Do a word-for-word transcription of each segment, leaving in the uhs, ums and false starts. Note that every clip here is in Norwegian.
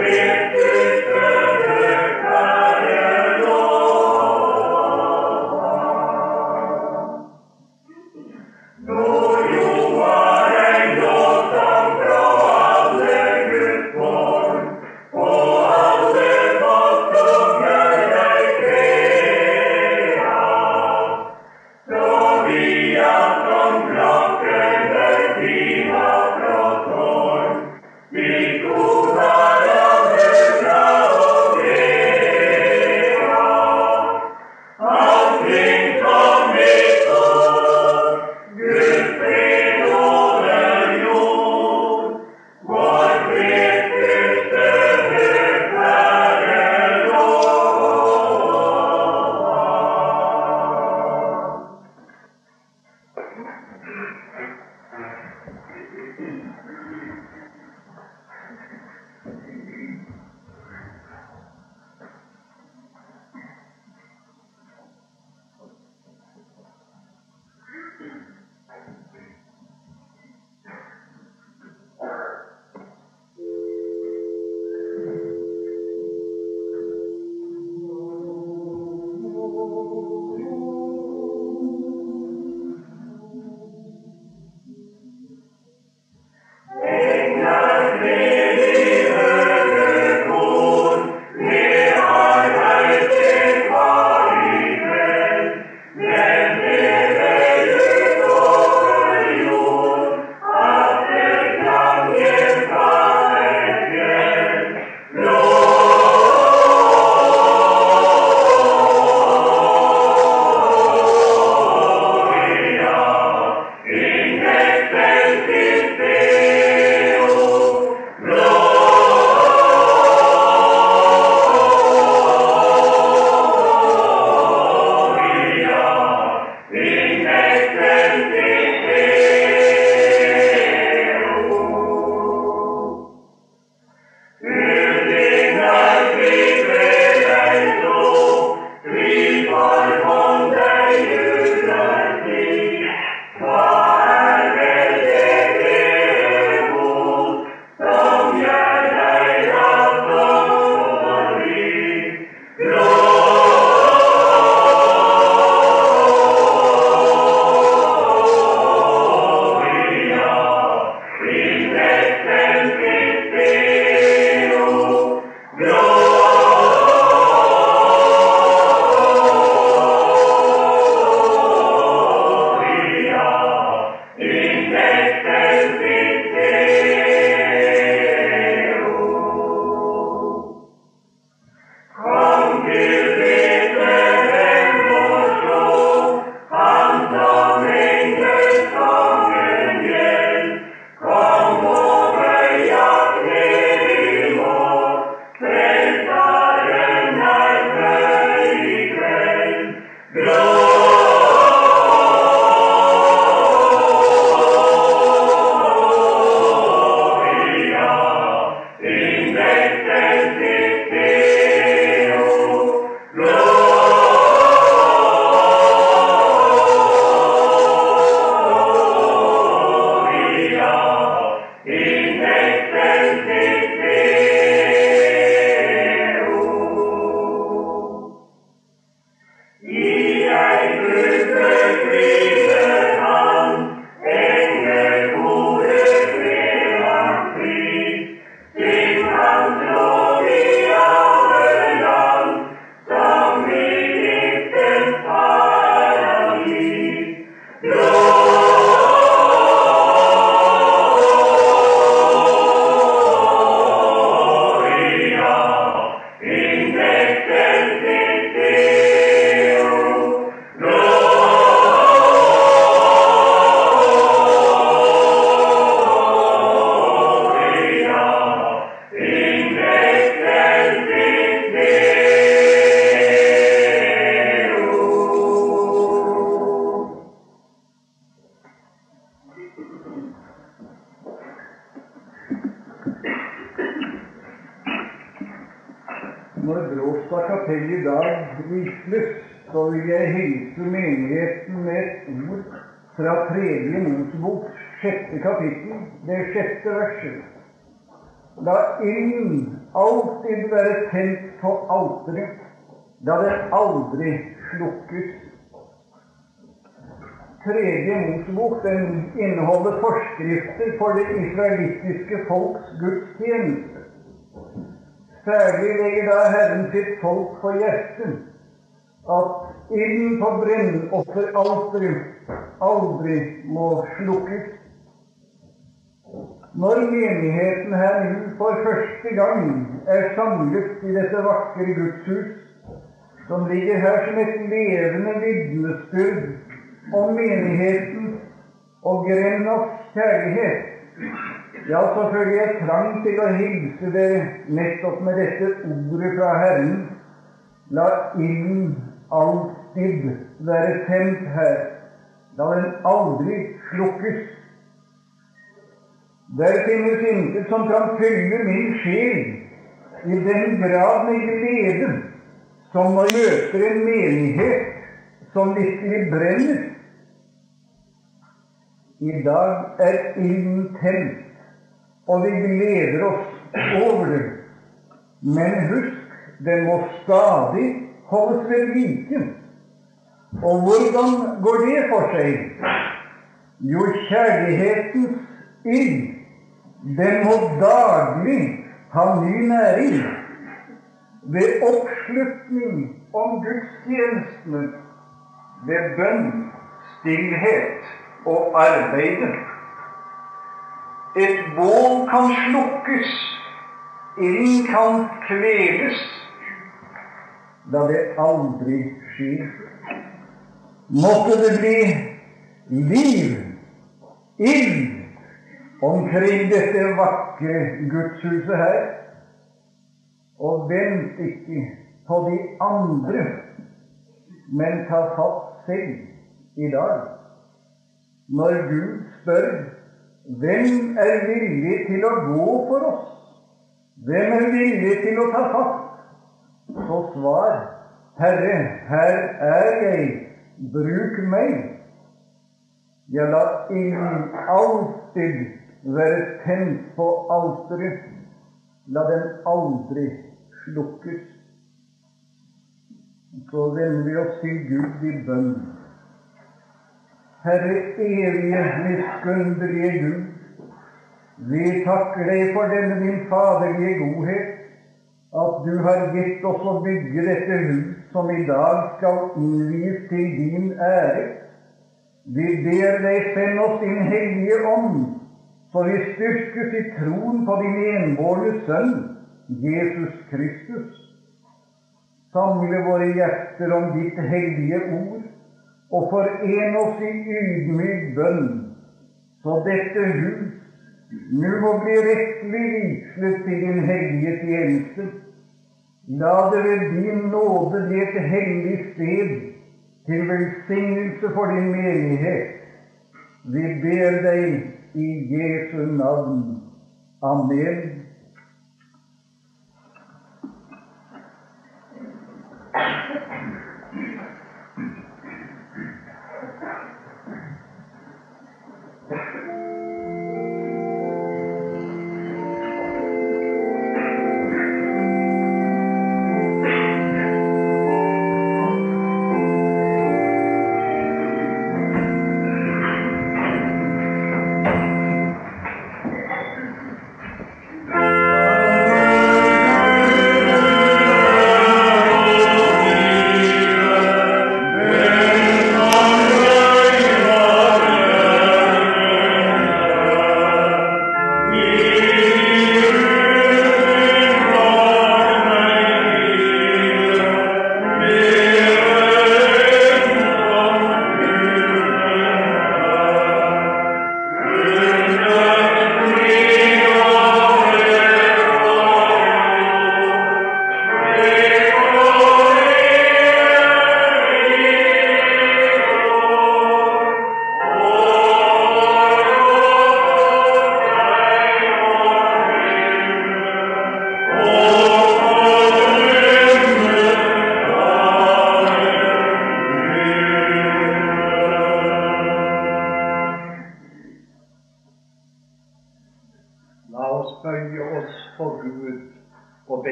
Når Bråstad kapell i dag vigsles, så vil jeg hilse menigheten med et ord fra tredje Mosebok, sjette kapittel, det sjette verset. La ilden alltid være tent på alteret, da det aldri slukkes. Tredje Mosebok, den inneholder forskrifter for det israelittiske folks gudstjeneste. Særlig legger da Herren sitt folk på hjertet at ilden på brennofferalteret aldri må slukkes. Når menigheten her nå for første gang er samlet i dette vakre gudshus, som ligger her som et levende vitnesbyrd om menigheten og Grennas kjærlighet, ja, så føler jeg trang til å hilse dere nettopp med dette ordet fra Herren: la ilden alltid være tent her, da den aldri slukkes. Der finnes intet som kan fylle min sjel i den grad med glede som når jeg møter en menighet som virkelig brenner. I dag er ilden tent, og vi gleder oss over det. Men husk, den må stadig holdes ved like. Og hvordan går det for seg? Jo, kjærlighetens ild, den må daglig ha ny næring. Ved oppslutning om gudstjenestene, ved bønn, stillhet og arbeide. Et bål kan slukkes, ilden kan kveles, da det aldri skjer. Måtte det bli liv, ild, omkring dette vakre gudshuset her, og vent ikke på de andre, men ta fatt selv i dag. Når Gud spør, hvem er villig til å gå for oss? Hvem er villig til å ta fatt? Så svar: Herre, her er jeg, bruk meg. Ja, la ilden alltid være tent på alteret, la den aldri slukkes. Så vender vi oss til Gud i bønn. Herre evige, miskunnlige Gud, vi takker deg for denne din faderlige godhet, at du har gitt oss å bygge dette hus som i dag skal innvies til din ære. Vi ber deg, send oss din hellige ånd, så vi styrkes i troen på din enbårne Sønn, Jesus Kristus. Samle våre hjerter om ditt hellige ord, og foren oss i ydmyk bønn, så dette hus nå må bli rettelig vigslet til din hellige tjeneste. La det ved din nåde bli et hellig sted til velsignelse for din menighet. Vi ber deg i Jesu navn. Amen. Thank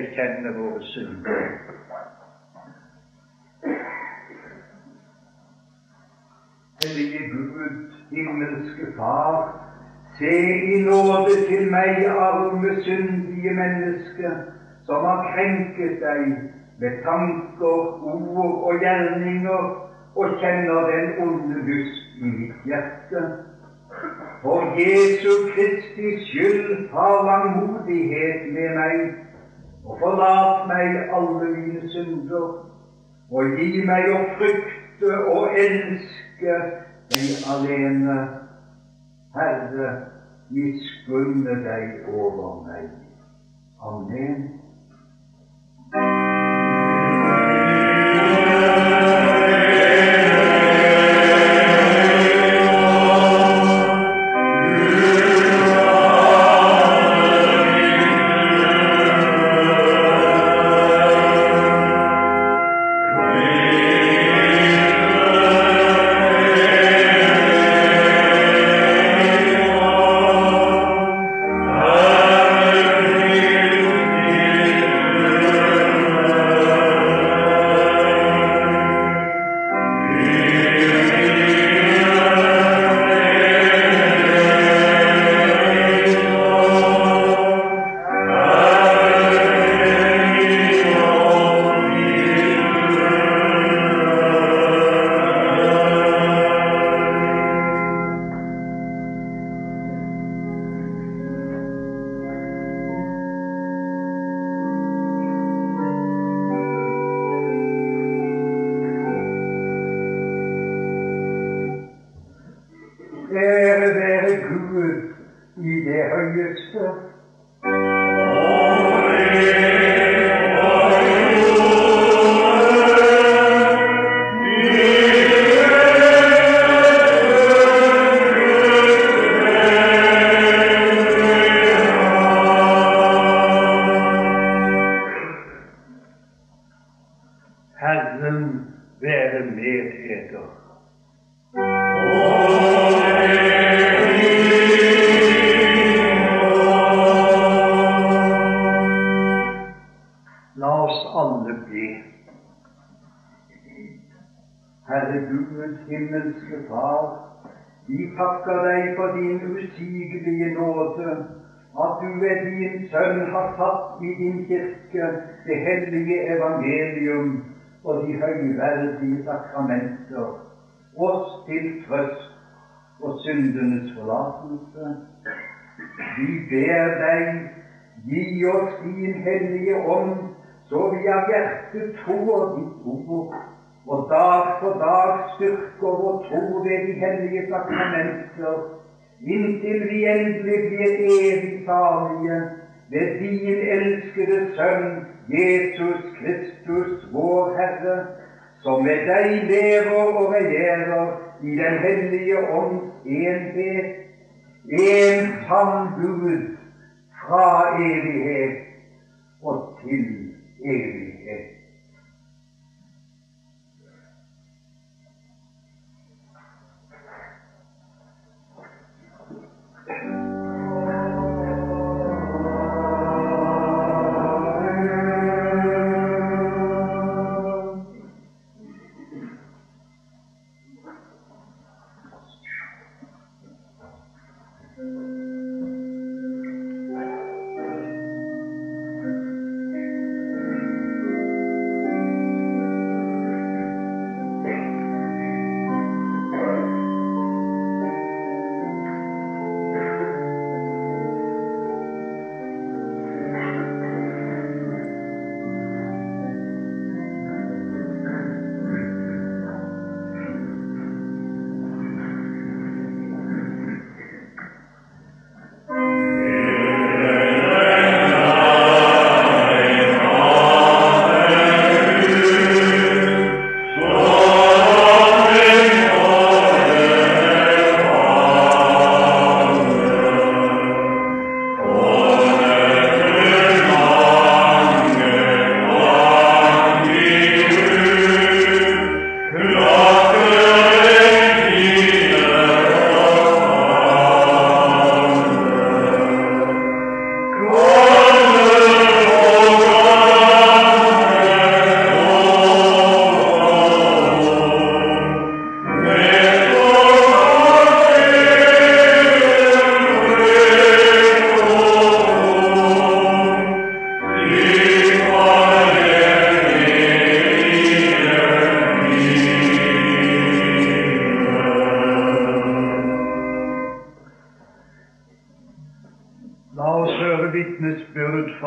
bekjenne våre synder. Hellige Gud, himmelske Far, se i nåde til meg, arme, syndige menneske, som har krenket deg med tanker, ord og gjerninger, og kjenner den onde lyst i mitt hjerte. For Jesu Kristi skyld, ha langmodighet med meg, og forlat meg alle mine synder, og gi meg å frykte og elske deg alene. Herre, miskunne deg over meg. Amen. Ære være Gud i det høyeste. Herren være med eder. La oss alle be. Herre Gud, himmelske Far, vi takker deg for din usigelige nåde, at du ved din Sønn har satt i din kirke det hellige evangelium og de høyverdige sakramenter, oss til trøst og syndenes forlatelse. Vi ber deg, gi oss din hellige ånd, så vi av hjertet tror ditt ord, og dag for dag styrker vår tro ved de hellige sakramenter, inntil vi endelig blir evig salige ved din elskede Sønn, Jesus Kristus, vår Herre, som ved deg lever og regjerer i den hellige ånds enhet, en sann Gud fra evighet og til evighet.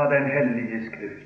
fra den hellige Skrift.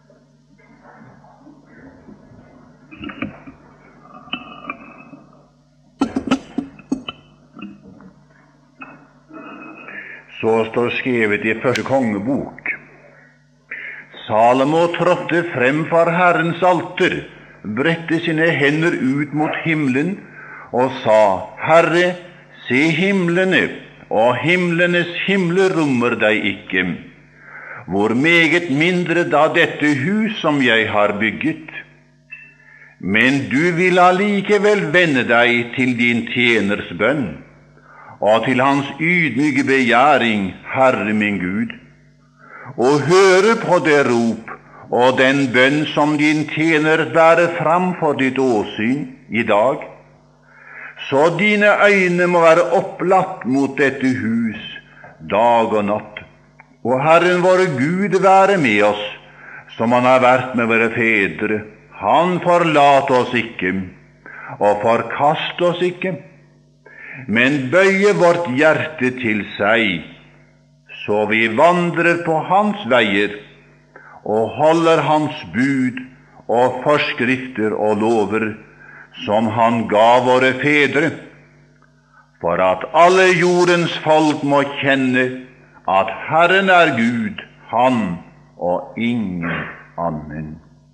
Så står skrevet i første kongebok. Salomo trådte frem for Herrens alter, bredte sine hender ut mot himmelen og sa, Herre, se himlene, og himlenes himler rommer deg ikke. Hvor meget mindre da dette hus som jeg har bygget. Men du vil allikevel vende deg til din tjeners bønn, og til hans ydmyke begjæring, Herre min Gud, og høre på det rop og den bønn som din tjener bærer fram for ditt åsyn i dag, så dine øyne må være opplatt mot dette hus dag og natt, og Herren vår Gud være med oss, som han har vært med våre fedre. Han forlater oss ikke, og forkaster oss ikke, men bøyer vårt hjerte til seg, så vi vandrer på hans veier og holder hans bud og forskrifter og lover som han ga våre fedre, for at alle jordens folk må kjenne at Herren er Gud, han og ingen annen.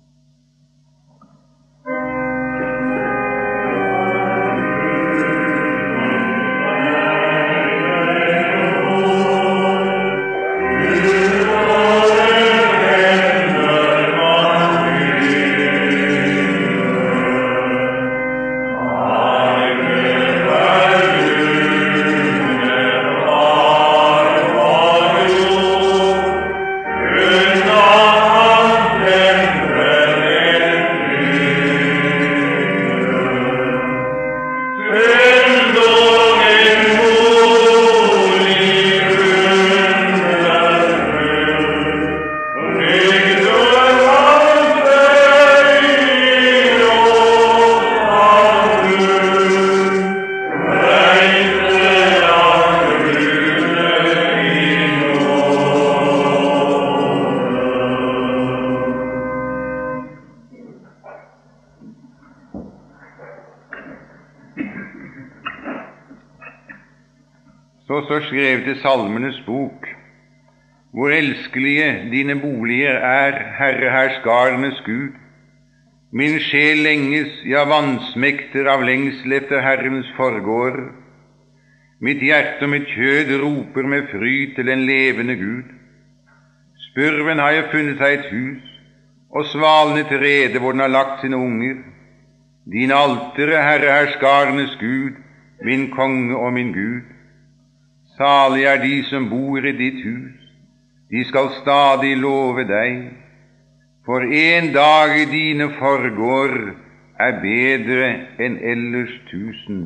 Så står skrevet i Salmenes bok, hvor elskelige dine boliger er, Herre herskarenes Gud. Min sjel lenges, ja vansmekter av lengsel etter Herrens forgårder. Mitt hjerte og mitt kjød roper med fryd til en levende Gud. Spurven har jo funnet seg et hus, og svalene til rede hvor den har lagt sine unger. Din altere, Herre herskarenes Gud, min konge og min Gud. Salig er de som bor i ditt hus, de skal stadig love deg, for en dag i dine forgårder er bedre enn ellers tusen.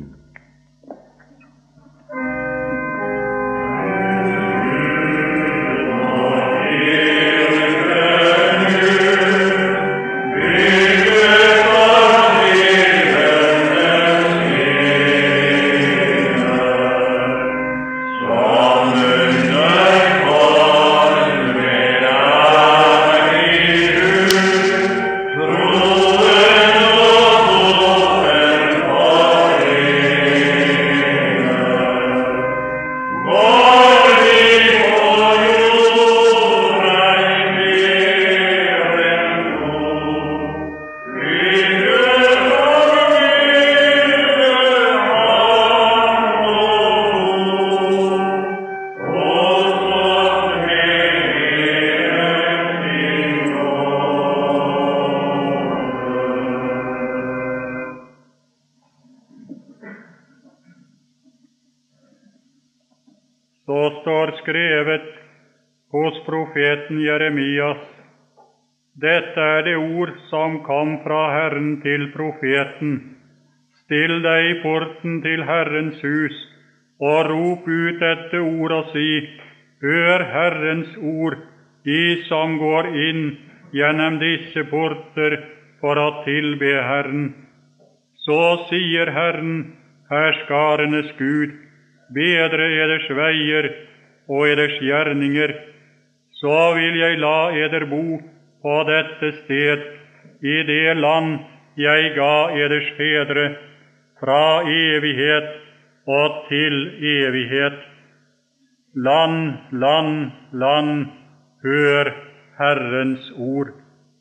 Så står skrevet hos profeten Jeremias, dette er det ord som kom fra Herren til profeten. Still deg i porten til Herrens hus, og rop ut dette ord og si, hør Herrens ord, de som går inn gjennom disse porter for å tilbe Herren. Så sier Herren, herskarenes Gud, bedre eders veier og eders gjerninger, så vil jeg la eder bo på dette sted, i det land jeg ga eders fedre, fra evighet og til evighet. Land, land, land, hør Herrens ord.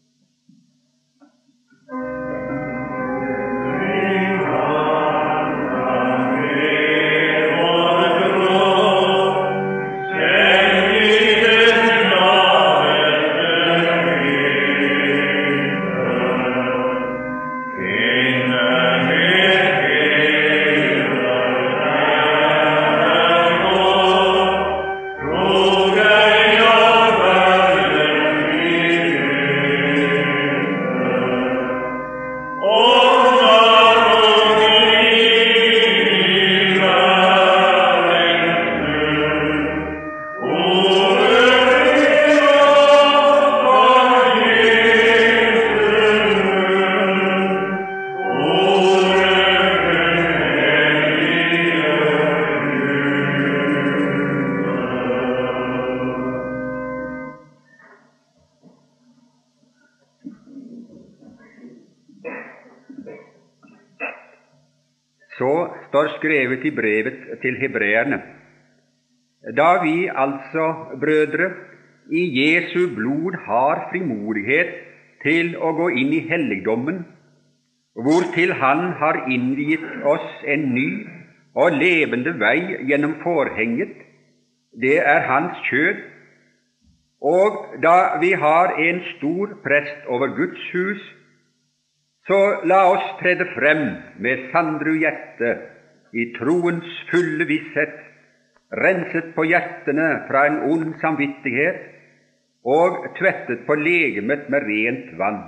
Så står skrevet i brevet til hebreerne: Da vi altså, brødre, i Jesu blod har frimodighet til å gå inn i helligdommen, hvortil Han har innviet oss en ny og levende vei gjennom forhenget, det er Hans kjød, og da vi har en stor prest over Guds hus, så la oss trede frem med sandru hjerte i troens fulle visshet, renset på hjertene fra en ond samvittighet og tvettet på legemet med rent vann.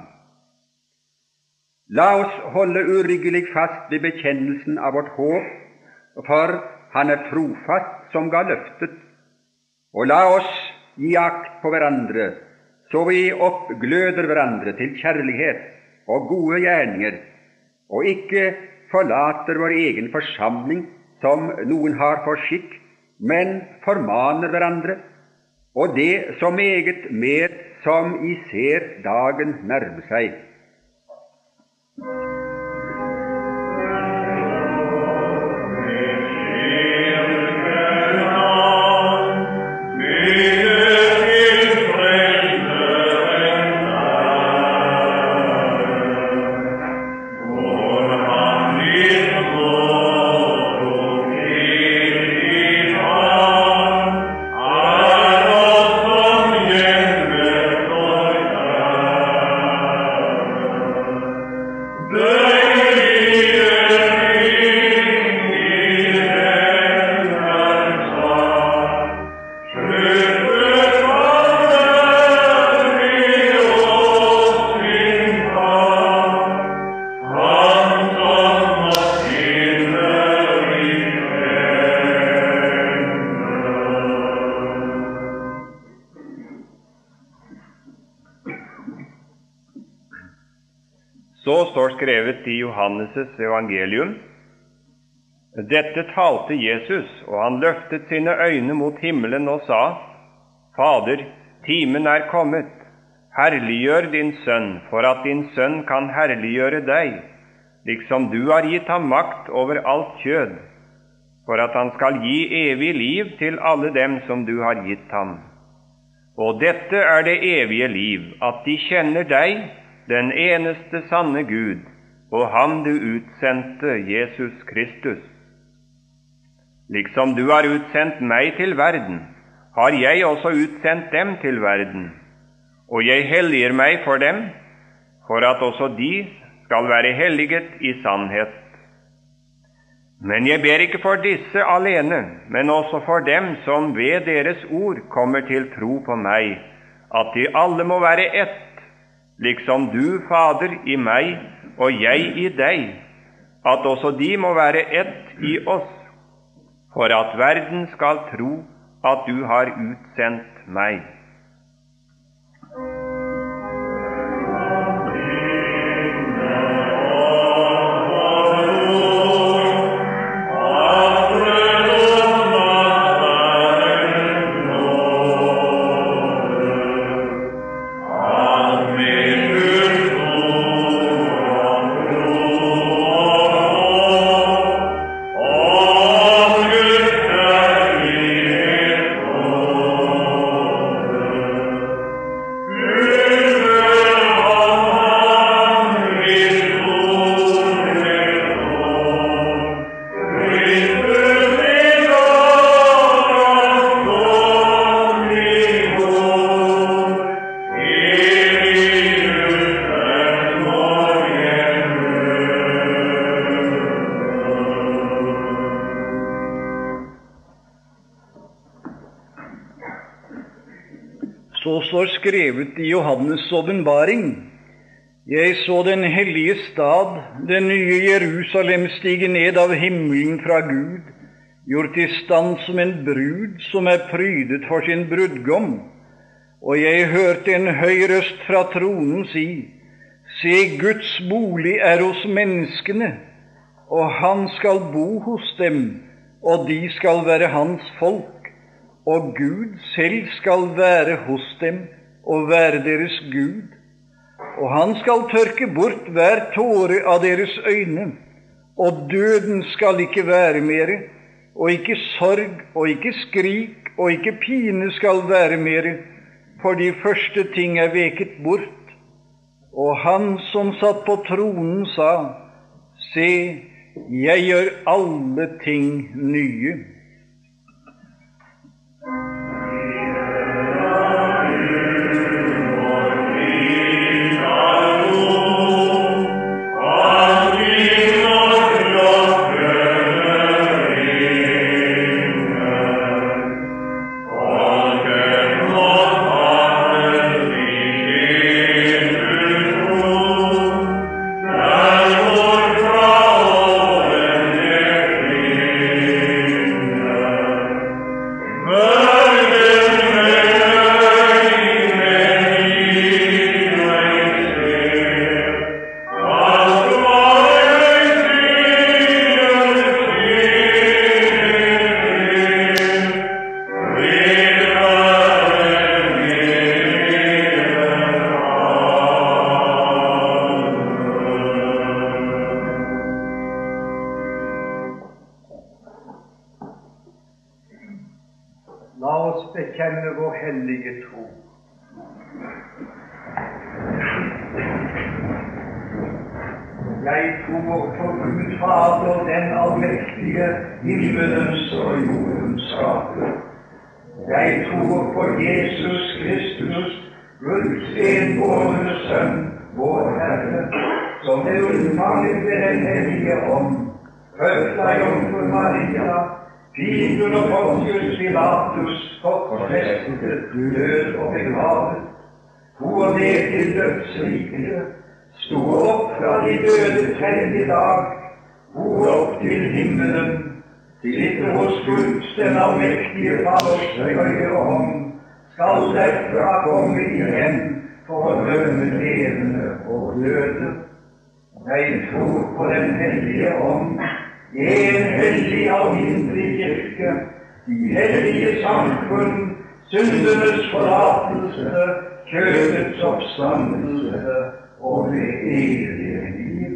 La oss holde uryggelig fast ved bekjennelsen av vårt håp, for Han er trofast som ga løftet, og la oss gi akt på hverandre, så vi oppgløder hverandre til kjærlighet og gode gjerninger, og ikke forlater vår egen forsamling som noen har for skikk, men formaner hverandre, og det så meget mer som I ser dagen nærme seg. Så står skrevet i Johannes' evangelium: Dette talte Jesus, og han løftet sine øyne mot himmelen og sa: Fader, timen er kommet, herliggjør din sønn, for at din sønn kan herliggjøre deg, liksom du har gitt ham makt over alt kjød, for at han skal gi evig liv til alle dem som du har gitt ham. Og dette er det evige liv, at de kjenner deg, den eneste sanne Gud, og ham du utsendte, Jesus Kristus. Liksom du har utsendt meg til verden, har jeg også utsendt dem til verden, og jeg helliger meg for dem, for at også de skal være helliget i sannhet. Men jeg ber ikke for disse alene, men også for dem som ved deres ord kommer til tro på meg, at de alle må være ett, liksom du, Fader, i meg, og jeg i deg, at også de må være ett i oss, for at verden skal tro at du har utsendt meg. står skrevet i Johannes' åpenbaring: Jeg så den hellige stad, det nye Jerusalem, stige ned av himmelen fra Gud, gjort i stand som en brud som er prydet for sin brudgom. Og jeg hørte en høy røst fra tronen si: Se, Guds bolig er hos menneskene, og han skal bo hos dem, og de skal være hans folk, og Gud selv skal være hos dem og være deres Gud. Og han skal tørke bort hver tåre av deres øyne, og døden skal ikke være mere, og ikke sorg og ikke skrik og ikke pine skal være mere, for de første ting er veket bort. Og han som satt på tronen sa: Se, jeg gjør alle ting nye. La oss bekjenne vår hellige tro. Jeg tror på Gud Fader, den allmektige, himmelens og jordens skaper. Jeg tror på Jesus Kristus, Guds enbårne Sønn, vår Herre, som er unnfanget ved den hellige ånd, født av jomfru Maria, Pid under Pontius Pilatus, korsfestet, død og begravet, for ned til dødsriket, sto opp fra de døde tredje dag, for opp til himmelen, sitter hos Guds den allmektige Faders høyre hånd, skal derfra komme igjen for å dømme levende og døde. Jeg tror på den hellige ånd, en hellig alminnelig kirke, de hellige samfunn, syndenes forlatelse, kjødets oppstandelse og det evige liv.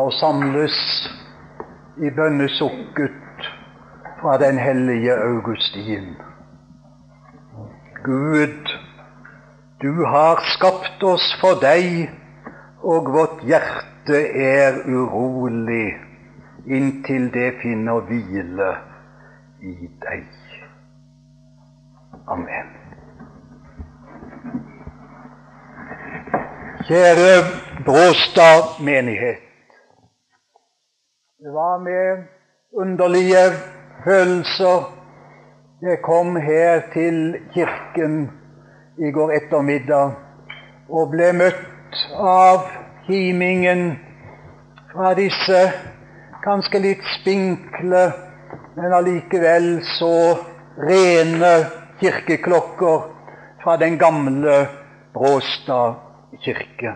og samles i bønnesukket fra den hellige Augustin. Gud, du har skapt oss for deg, og vårt hjerte er urolig inntil det finner hvile i deg. Amen. Kjære Bråstad menighet. Det var med underlige følelser jeg kom her til kirken i går ettermiddag og ble møtt av kimingen fra disse kanskje litt spinkle, men allikevel så rene kirkeklokker fra den gamle Bråstad kirke.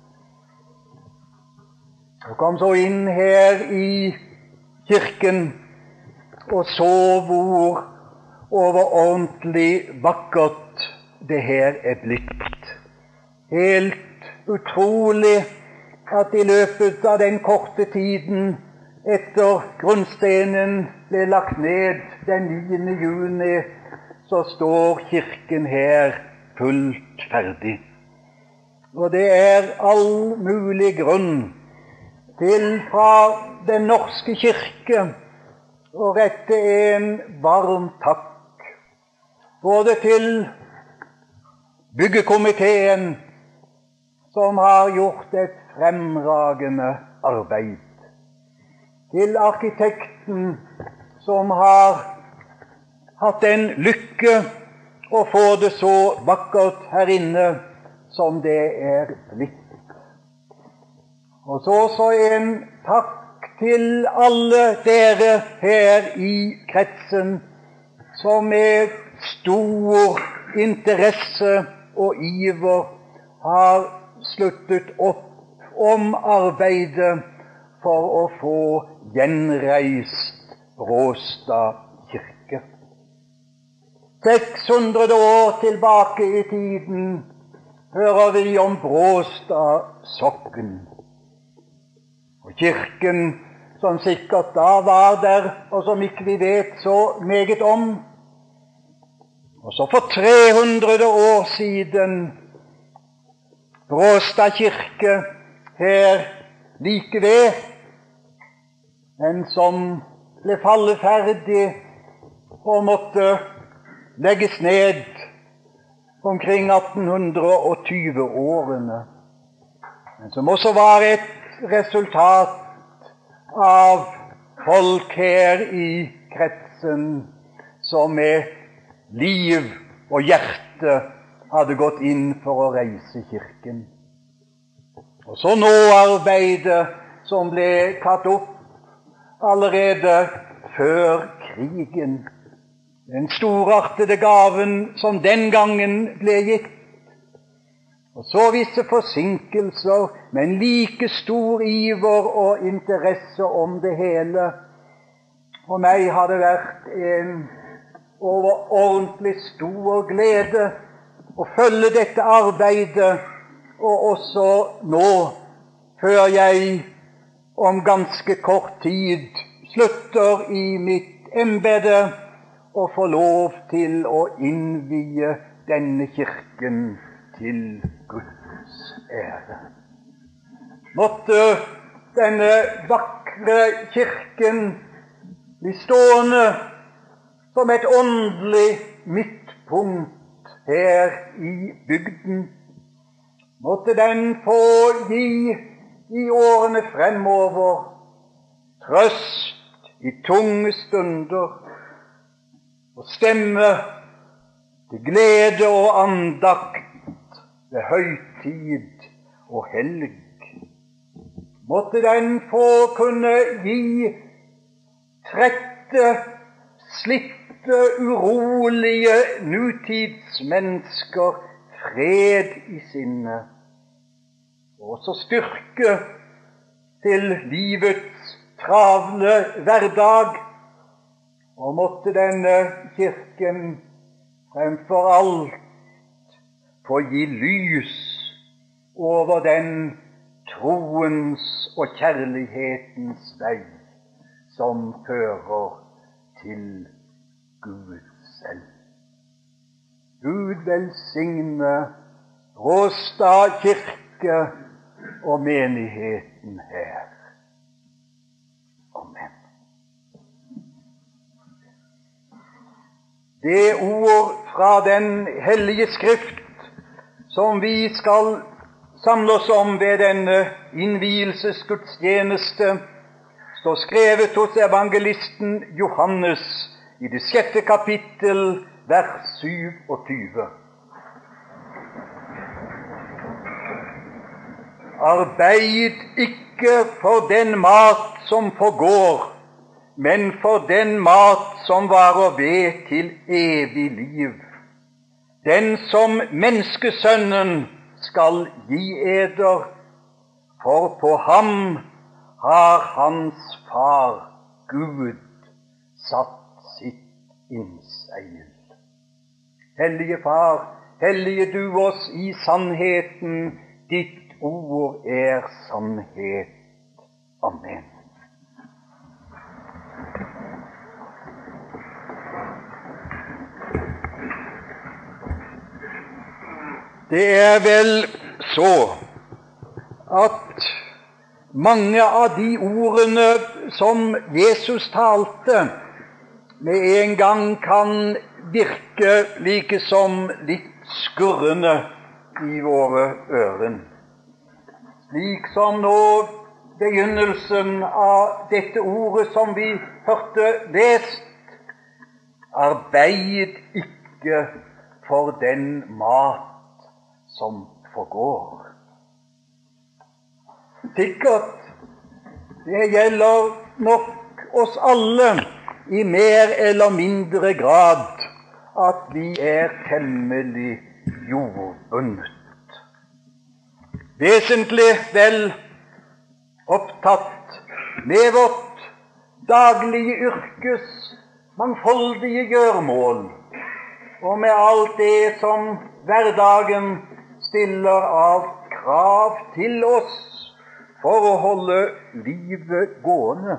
Jeg kom så inn her i kirken og så hvor overordentlig vakkert det her er blitt. Helt utrolig at i løpet av den korte tiden etter grunnstenen ble lagt ned den niende juni, så står kirken her fullt ferdig. Og det er all mulig grunn til fra Den norske kirke å rette en varm takk både til byggekomiteen, som har gjort et fremragende arbeid, til arkitekten, som har hatt en lykke å få det så vakkert her inne som det er blitt. Og så også en takk til alle dere her i kretsen som med stor interesse og iver har sluttet opp om arbeidet for å få gjenreist Bråstad kirke. seks hundre år tilbake i tiden hører vi om Bråstad sokn. Og kirken som sikkert da var der, og som ikke vi vet så meget om. Og så for tre hundre år siden Bråstad kirke her like ved, men som ble falleferdig og måtte legges ned omkring atten tjue-årene, men som også var et resultat av folk her i kretsen som med liv og hjerte hadde gått inn for å reise kirken. Og så nå arbeidet som ble tatt opp allerede før krigen. Den storartede gaven som den gangen ble gitt. Og så visse forsinkelser, men like stor iver og interesse om det hele. For meg har det vært en overordentlig stor glede å følge dette arbeidet, og også nå, før jeg om ganske kort tid slutter i mitt embete, og få lov til å innvie denne kirken til Guds ære. Måtte denne vakre kirken bli stående som et åndelig midtpunkt her i bygden. Måtte den få gi i årene fremover trøst i tunge stunder, og stemme til glede og andakt ved høytid og helg. Måtte den få kunne gi trette, slitte, urolige nutidsmennesker fred i sinnet, og også styrke til livets travle hverdag. Og måtte denne kirken fremfor alt få gi lys over den troens og kjærlighetens vei som fører til Gud selv. Gud velsigne Råstad kirke og menigheten her. Amen. Det ord fra Den hellige Skrift som vi skal samle oss om ved denne innvielsesgudstjeneste, står skrevet hos evangelisten Johannes i det sjette kapittel, vers syvogtyve. Arbeid ikke for den mat som forgår, men for den mat som varer ved til evig liv, den som menneskesønnen skal gi eder, for på ham har hans far Gud satt sitt innseil. Hellige Far, hellige du oss i sannheten, ditt ord er sannhet. Amen. Det er vel så at mange av de ordene som Jesus talte, med en gang kan virke like som litt skurrende i våre øren. Slik som nå begynnelsen av dette ordet som vi hørte lest: Arbeid ikke for den mat som forgår. Sikkert, det gjelder nok oss alle i mer eller mindre grad at vi er temmelig jordbundet. Vesentlig vel opptatt med vårt daglige yrkes mangfoldige gjøremål, og med alt det som hverdagen stiller av krav til oss for å holde livet gående.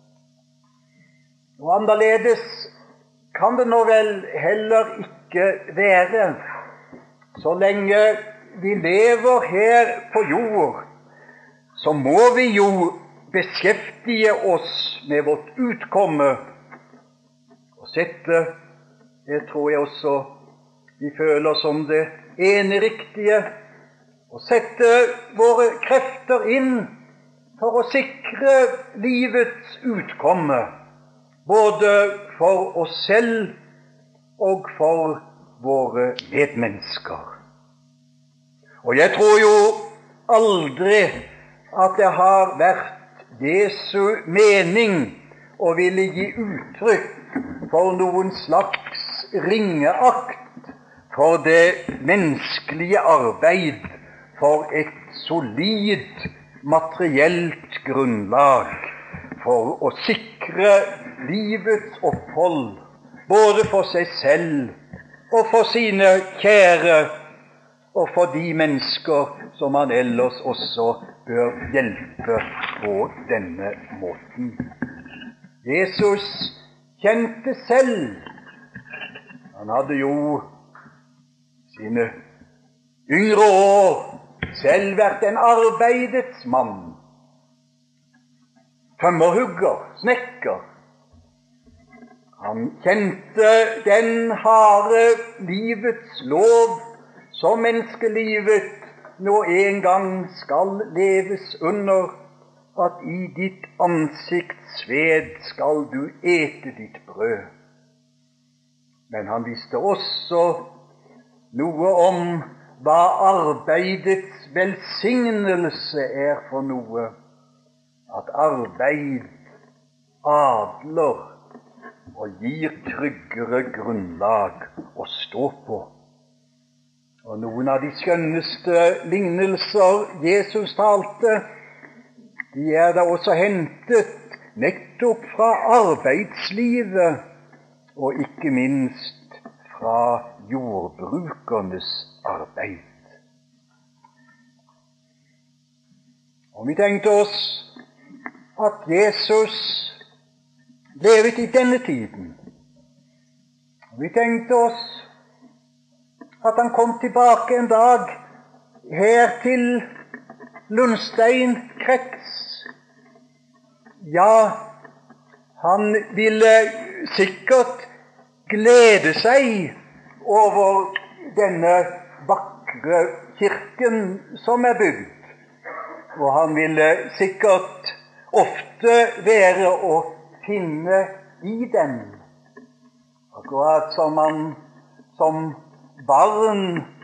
Og annerledes kan det nå vel heller ikke være. Så lenge vi lever her på jord, så må vi jo beskjeftige oss med vårt utkomme, og sette, det tror jeg også vi føler som det ene riktige, og sette våre krefter inn for å sikre livets utkomme, både for oss selv og for våre medmennesker. Og jeg tror jo aldri at det har vært Jesu mening å ville gi uttrykk for noen slags ringeakt for det menneskelige arbeid, for et solid materielt grunnlag for å sikre livets opphold, både for seg selv og for sine kjære, og for de mennesker som han ellers også bør hjelpe på denne måten. Jesus kjente selv, han hadde jo sine yngre år selv vært en arbeidets mann, tømmerhugger, snekker. Han kjente den harde livets lov som menneskelivet nå en gang skal leves under, at i ditt ansikts sved skal du ete ditt brød. Men han visste også noe om hva arbeidets velsignelse er for noe, at arbeid adler og gir tryggere grunnlag å stå på. Og noen av de skjønneste lignelser Jesus talte, de er da også hentet nettopp fra arbeidslivet, og ikke minst fra jordbrukernes arbeid. Og vi tenkte oss at Jesus levet i denne tiden. Og vi tenkte oss at han kom tilbake en dag her til Lundstein krets. Ja, han ville sikkert glede seg over denne vakre kirken som er bygd. Og han ville sikkert ofte være å finne i den. Akkurat som han som barn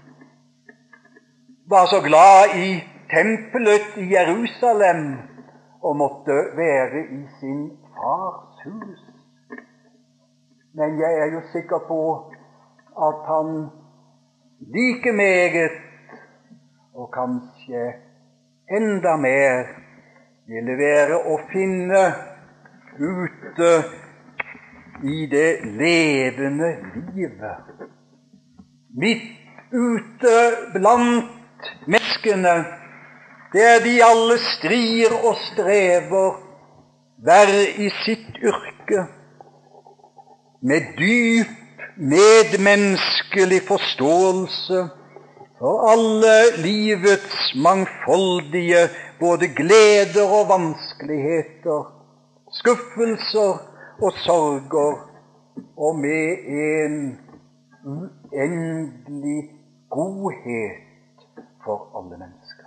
var så glad i tempelet i Jerusalem og måtte være i sin fars hus. Men jeg er jo sikker på at han like meget, og kanskje enda mer, ville være å finne ute i det levende livet. Midt ute blant menneskene, der de alle strier og strever, hver i sitt yrke, med dyp medmenneskelig forståelse for alle livets mangfoldige både gleder og vanskeligheter, skuffelser og sorger, og med en uendelig godhet for alle mennesker.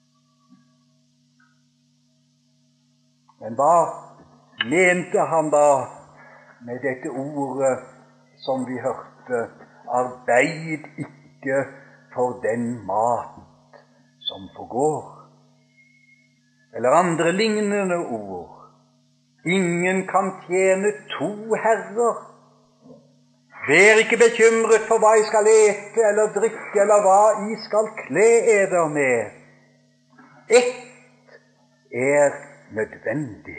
Men hva mente han da med dette ordet som vi hørte: arbeid ikke for den mat som forgår? Eller andre lignende ord: ingen kan tjene to herrer. Vær ikke bekymret for hva I skal ete eller drikke, eller hva I skal kle eder med. Ett er nødvendig.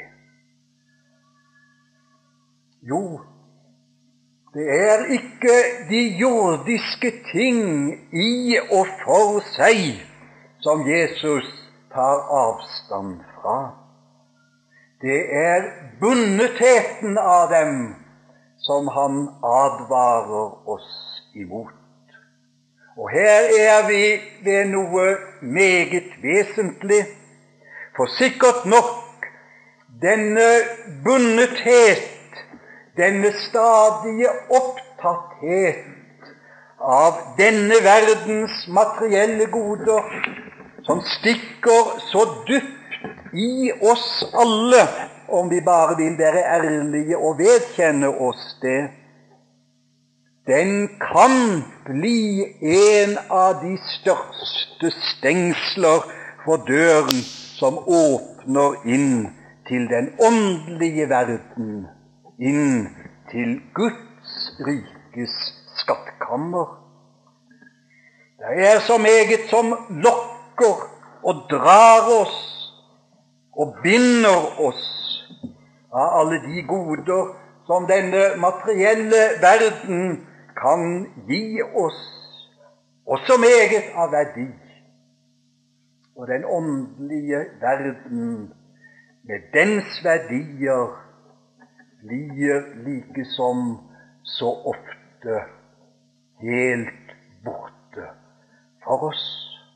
Jo, det er ikke de jordiske ting i og for seg som Jesus tar avstand fra. Det er bundetheten av dem som han advarer oss imot. Og her er vi ved noe meget vesentlig, for sikkert nok denne bundethet, denne stadige opptatthet av denne verdens materielle goder, som stikker så dypt i oss alle, om vi bare vil være ærlige og vedkjenne oss det, den kan bli en av de største stengsler for døren som åpner inn til den åndelige verden, inn til Guds rikes skattkammer. Det er så meget som lokker og drar oss og binder oss av alle de goder som denne materielle verden kan gi oss, og så meget av verdi. Og den åndelige verden med dens verdier blir like som så ofte helt borte for oss.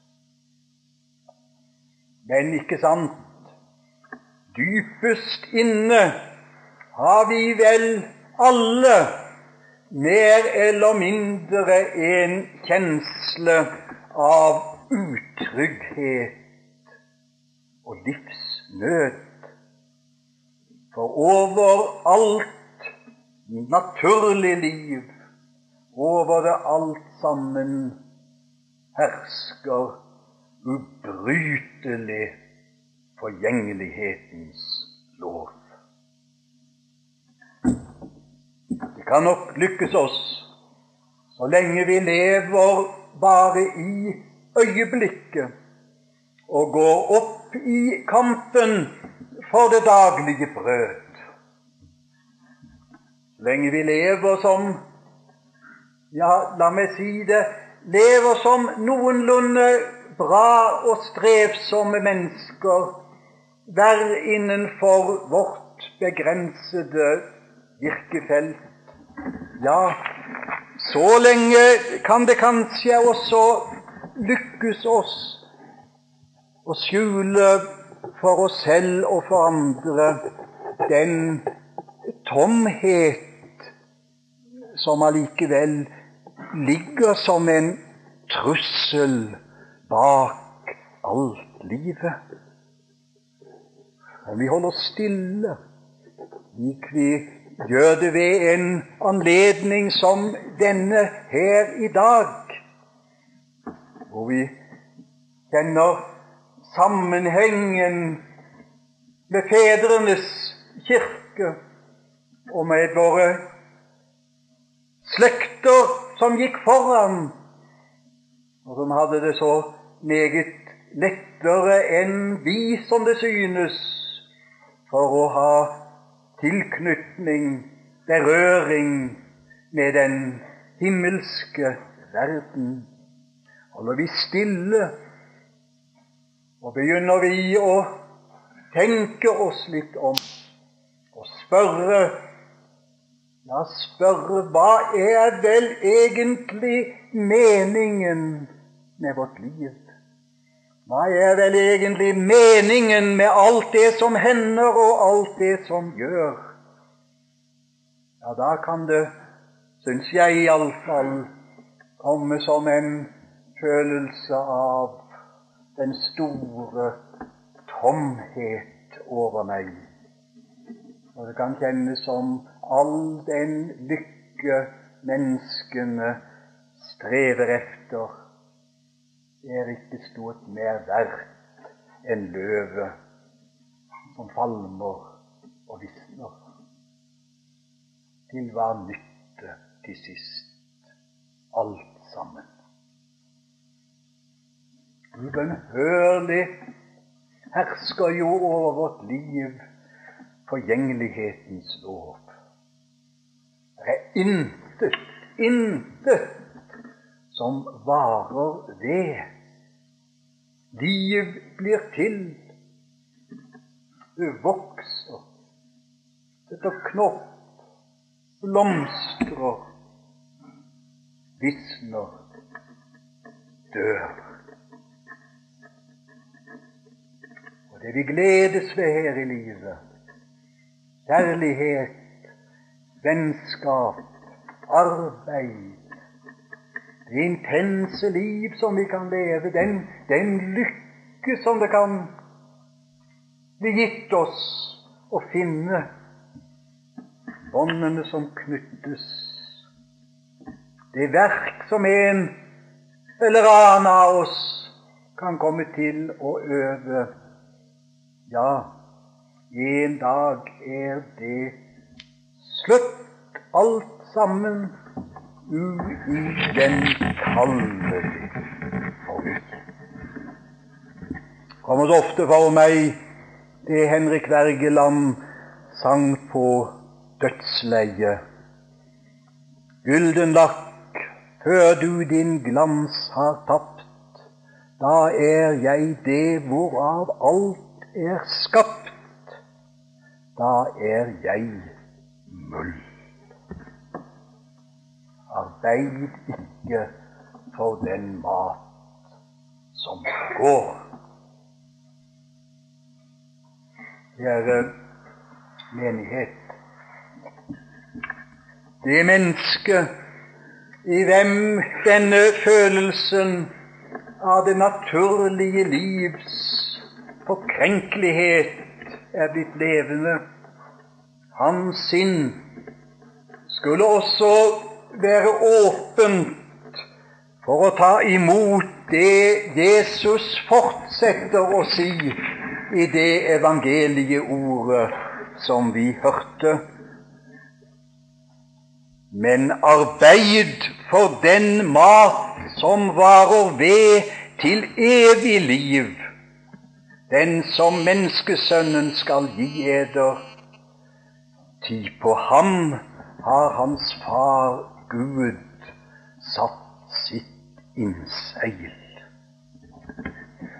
Men ikke sant, dypest inne har vi vel alle mer eller mindre en kjensle av utrygghet og livsnød. For over alt naturlig liv, over det alt sammen, hersker ubrytelig forgjengelighetens lov. Det kan nok lykkes oss, så lenge vi lever bare i øyeblikket og går opp i kampen for det daglige brød. Så lenge vi lever som, ja, la meg si det, lever som noenlunde bra og strevsomme mennesker være innenfor vårt begrensede virkefelt. Ja, så lenge kan det kanskje også lykkes oss å skjule for oss selv og for andre den tomhet som allikevel ligger som en trussel bak alt livet. Om vi holder stille, lik vi gjør det ved en anledning som denne her i dag, hvor vi kjenner sammenhengen med fedrenes kirke og med våre slekter som gikk foran, og som hadde det så meget lettere enn vi, som det synes, for å ha tilknytning, berøring med den himmelske verden. Holder vi stille, og begynner vi å tenke oss litt om, og spørre, ja, spørre, hva er vel egentlig meningen med vårt liv? Hva er vel egentlig meningen med alt det som hender og alt det som gjør? Ja, da kan det, synes jeg i alle fall, komme som en følelse av den store tomhet over meg. Og det kan kjennes som all den lykke menneskene strever efter, er ikke stort mer verdt enn løve som falmer og visner. Til hva nytte til sist alt sammen? Ubønnhørlig hersker jo over vårt liv forgjengelighetens lov. Det er intet, intet som varer ved. Liv blir til, det vokser, setter knopp, blomstrer, visner, dør. Og det vi gledes ved her i livet, kjærlighet, vennskap, arbeid, det intense liv som vi kan leve, den, den lykke som det kan bli gitt oss å finne, båndene som knyttes, det verk som en eller annen av oss kan komme til å øve. Ja, en dag er det slutt alt sammen, ugjenkallelig forut. Kommer så ofte for meg det Henrik Wergeland sang på dødsleiet. Gylden lakk, før du din glans har tapt, da er jeg det hvorav alt er skapt, da er jeg muld. Arbeid ikke for den mat som går. Kjære menighet, det mennesket i hvem denne følelsen av det naturlige livs forkrenkelighet er blitt levende, hans sinn skulle også være åpent for å ta imot det Jesus fortsetter å si i det evangelieordet som vi hørte. Men arbeid for den mat som varer ved til evig liv, den som menneskesønnen skal gi eder. Ti på ham har hans far Gud satt sitt innseil.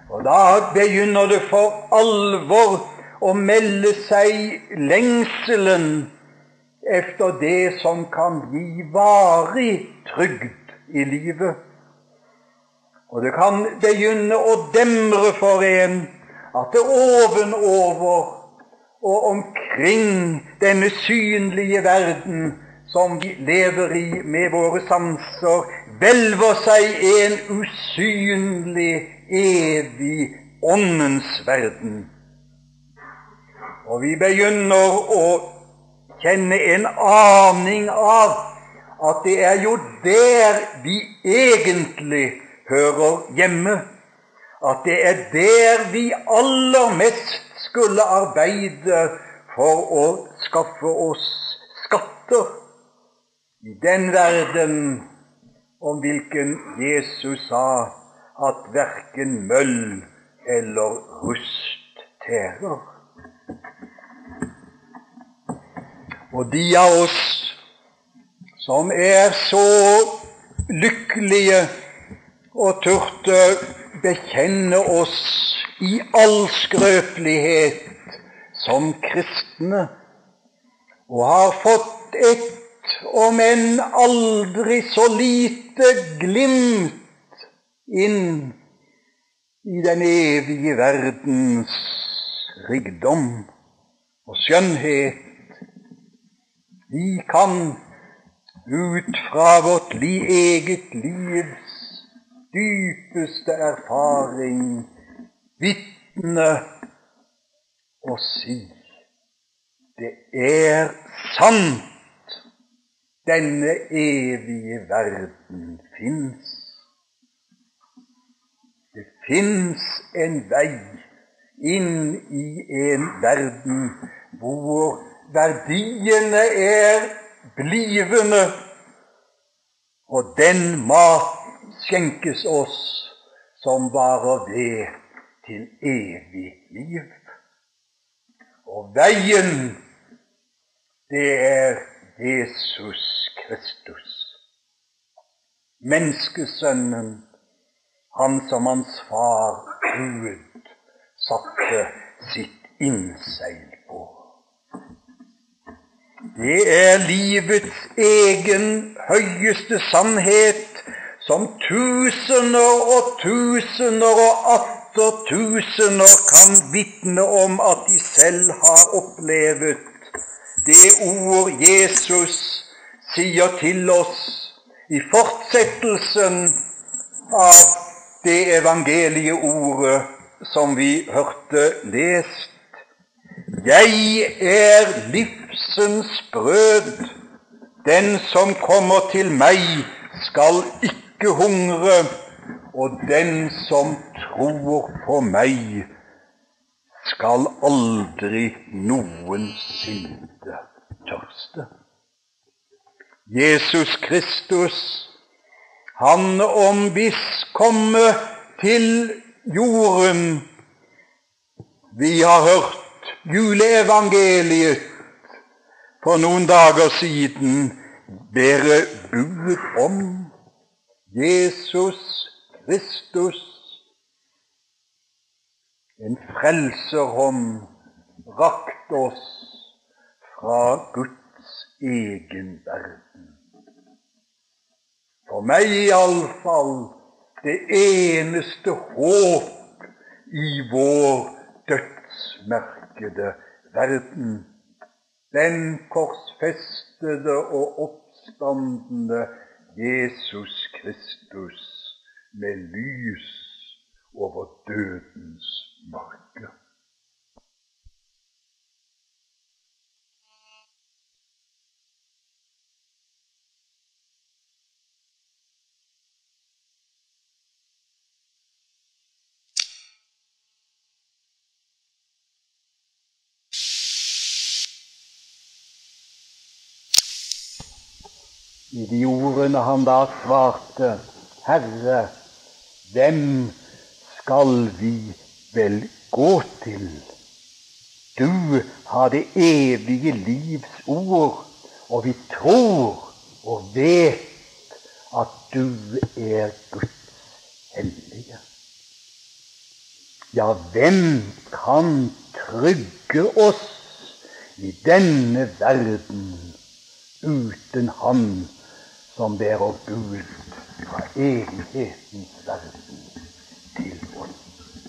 Og da begynner det for alvor å melde seg lengselen efter det som kan gi varig trygd i livet. Og det kan begynne å demre for en at det ovenover og omkring denne synlige verden som vi lever i med våre sanser, hvelver seg en usynlig, evig åndens verden. Og vi begynner å kjenne en aning av at det er jo der vi egentlig hører hjemme, at det er der vi aller mest skulle arbeide for å skaffe oss skatter i den verden om hvilken Jesus sa at hverken møll eller rust tærer. Og de av oss som er så lykkelige og turte bekjenne oss i all skrøpelighet som kristne, og har fått et, om enn aldri så lite, glimt inn i den evige verdens rikdom og skjønnhet. Vi kan ut fra vårt li eget livs dypeste erfaring vitne og si: det er sant, denne evige verden finnes. Det finnes en vei inn i en verden hvor verdiene er blivende, og den mat skjenkes oss som varer ved til evig liv. Og veien, det er Jesus Kristus, menneskesønnen, han som hans far Gud satte sitt innseil på. Det er livets egen høyeste sannhet, som tusener og tusener og atter tusener kan vitne om at de selv har opplevet. Det ord Jesus sier til oss i fortsettelsen av det evangelieordet som vi hørte lest. Jeg er livsens brød. Den som kommer til meg, skal ikke hungre, og den som tror på meg, skal aldri noensinne tørste. Jesus Kristus, han om visst komme til jorden. Vi har hørt juleevangeliet for noen dager siden bære bud om Jesus Kristus, en frelserhånd rakt oss fra Guds egen verden. For meg i alle fall det eneste håp i vår dødsmerkede verden, den korsfestede og oppstandende Jesus Kristus med lys over dødens mørke. I de ordene han da svarte: Herre, hvem skal vi vel gå til? Du har det evige livs ord, og vi tror og vet at du er Guds hellige. Ja, hvem kan trygge oss i denne verden uten Han som bærer bud fra evighetens verden til oss?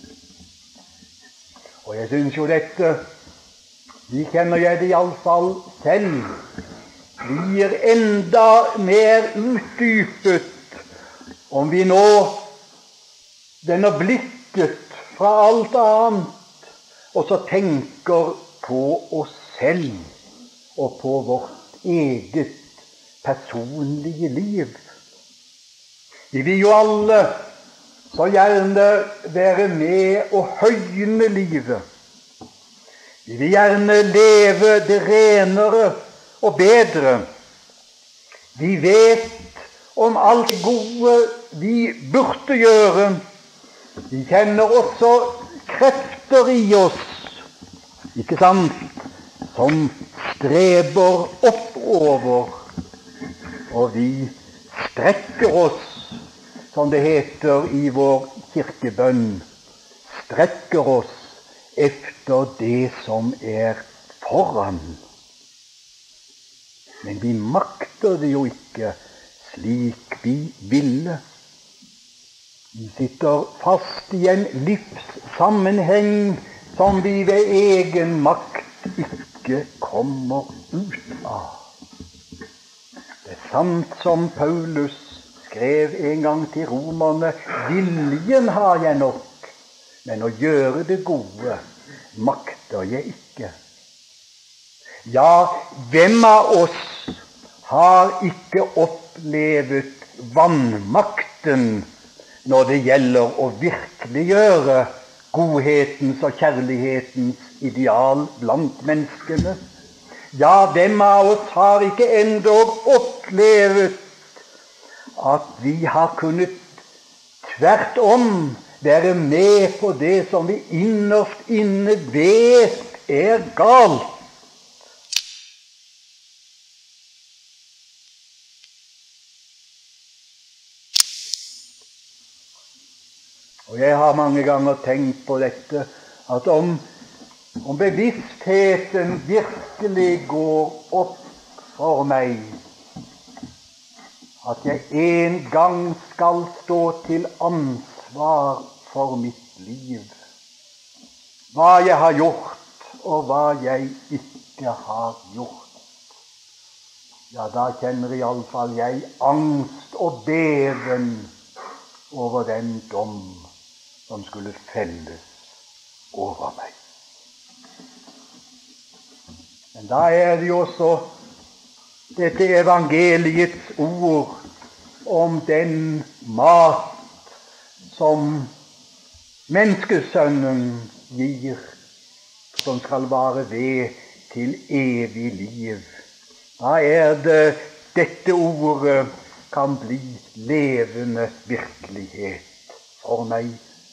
Og jeg synes jo dette, vi kjenner jeg det iallfall selv, blir enda mer utdypet om vi nå vender blikket fra alt annet og så tenker på oss selv og på vårt eget personlige liv. Vi vil jo alle så gjerne være med og høyne livet. Vi vil gjerne leve det renere og bedre. Vi vet om alt det gode vi burde gjøre. Vi kjenner også krefter i oss, ikke sant, som streber oppover, og vi strekker oss, som det heter i vår kirkebønn, strekker oss efter det som er foran. Men vi makter det jo ikke slik vi ville. Vi sitter fast i en livssammenheng som vi ved egen makt ikke kommer ut av. Det er sant som Paulus skrev en gang til romerne: viljen har jeg nok, men å gjøre det gode makter jeg ikke. Ja, hvem av oss har ikke opplevet vanmakten når det gjelder å virkeliggjøre godhetens og kjærlighetens ideal blant menneskene? Ja, hvem av oss har ikke endog opplevet at vi har kunnet tvert om være med på det som vi innerst inne vet er galt? Og jeg har mange ganger tenkt på dette, at om, om bevisstheten virkelig går opp for meg, at jeg en gang skal stå til ansvar for mitt liv, hva jeg har gjort og hva jeg ikke har gjort, ja, da kjenner i alle fall jeg angst og beven over den dom som skulle felles over meg. Men da er det jo også dette evangeliets ord om den mat som menneskesønnen gir, som skal vare ved til evig liv. Da er det dette ordet kan bli levende virkelighet for meg.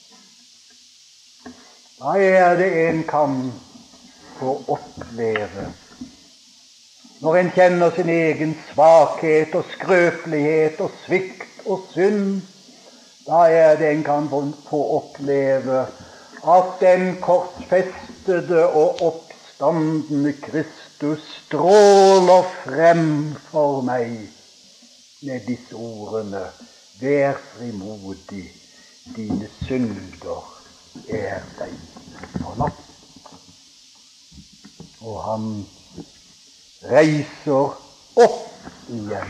Da er det en kan få oppleve, når en kjenner sin egen svakhet og skrøpelighet og svikt og synd, da er det en kan få oppleve at den korsfestede og oppstandende Kristus stråler frem for meg med disse ordene: vær frimodig, dine synder er deg forlatt. Og han reiser opp igjen.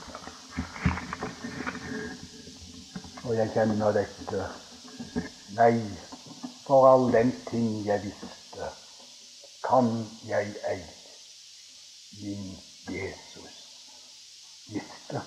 Og jeg kjenner dette: nei, for all den ting jeg visste, kan jeg ei min Jesus miste.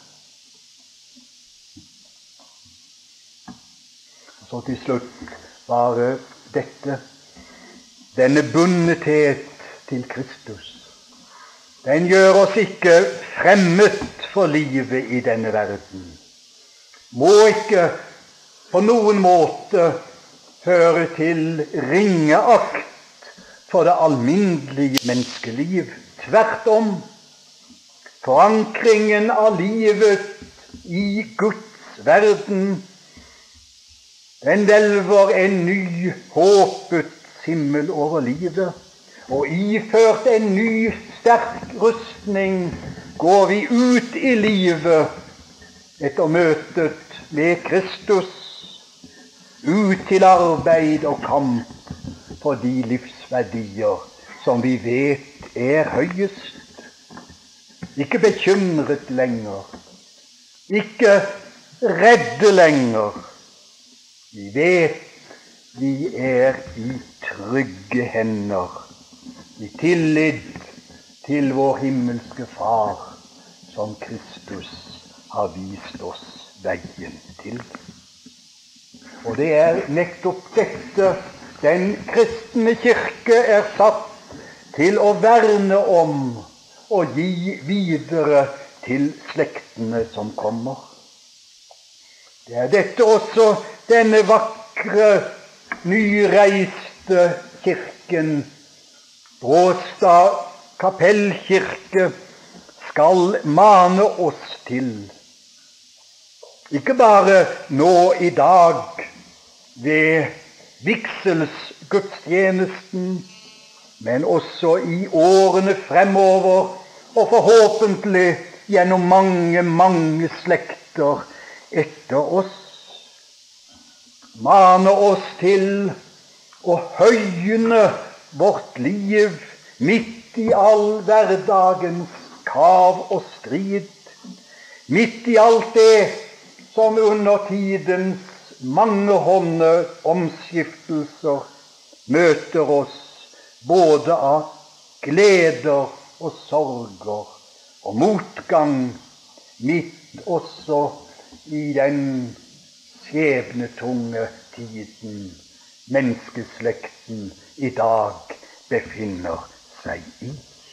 Og så til slutt bare dette: denne bundethet til Kristus, den gjør oss ikke fremmed for livet i denne verden. Må ikke på noen måte føre til ringeakt for det alminnelige menneskeliv. Tvert om, forankringen av livet i Guds verden, Den hvelver en ny håpets himmel over livet, og iført en ny sterk rustning går vi ut i livet etter møtet med Kristus, ut til arbeid og kamp for de livsverdier som vi vet er høyest. Ikke bekymret lenger, ikke redde lenger. Vi vet vi er i trygge hender, i tillit til vår himmelske Far, som Kristus har vist oss veien til. Og det er nettopp dette den kristne kirke er satt til å verne om og gi videre til slektene som kommer. Det er dette også denne vakre, nyreiste kirken, Bråstad kapellkirke, skal mane oss til. Ikke bare nå i dag ved vigselsgudstjenesten, men også i årene fremover, og forhåpentlig gjennom mange, mange slekter etter oss. Mane oss til å høyne vårt liv midt i all hverdagens kav og strid, midt i alt det som under tidens mangehånde omskiftelser møter oss både av gleder og sorger og motgang, midt også i den skjebnetunge tiden menneskeslekten i dag befinner seg i.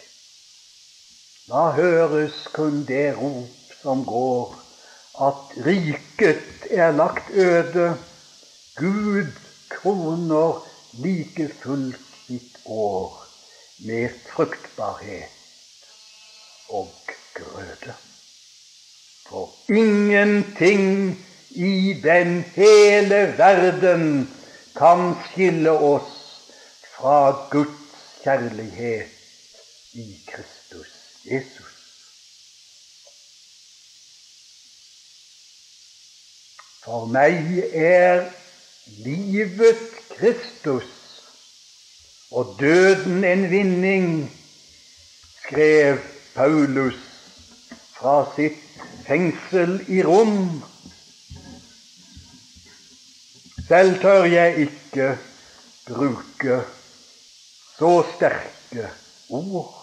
Da høres kun det rop som går, at riket er lagt øde, Gud kroner like fullt sitt år med fruktbarhet og grøde. For ingenting i den hele verden kan skille oss fra Guds kjærlighet i Kristus Jesus. For meg er livet Kristus og døden en vinning, skrev Paulus fra sitt fengsel i Rom. Selv tør jeg ikke bruke så sterke ord,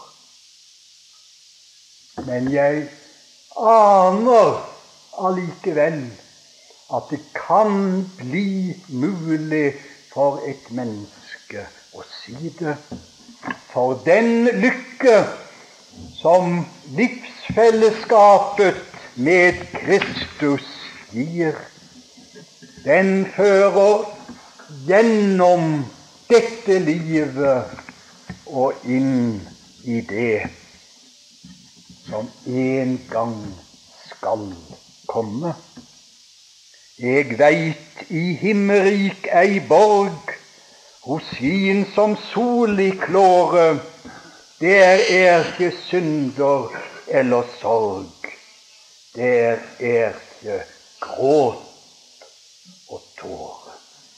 men jeg aner allikevel at det kan bli mulig for et menneske å si det. For den lykke som livsfellesskapet med Kristus gir, den fører gjennom dette livet og inn i det som en gang skal komme. Jeg veit i himmerik ei borg, hos hin som sol i klåre, der er ikke synder eller sorg, der er ikke gråt og tåre.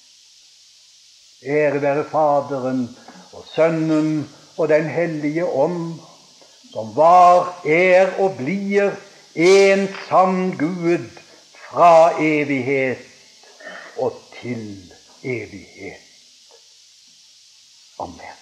Ære være Faderen og Sønnen og Den hellige ånd, som var, er og blir en sann Gud fra evighet og til evighet. Amen.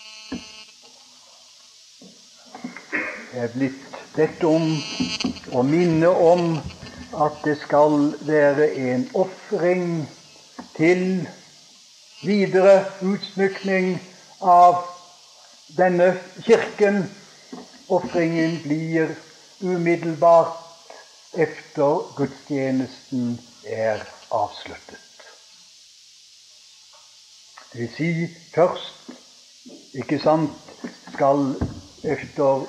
Det er blitt bedt om å minne om at det skal være en offring til videre utsmykning av denne kirken. Offringen blir umiddelbart efter gudstjenesten er avsluttet. Det vil si først, ikke sant, skal efter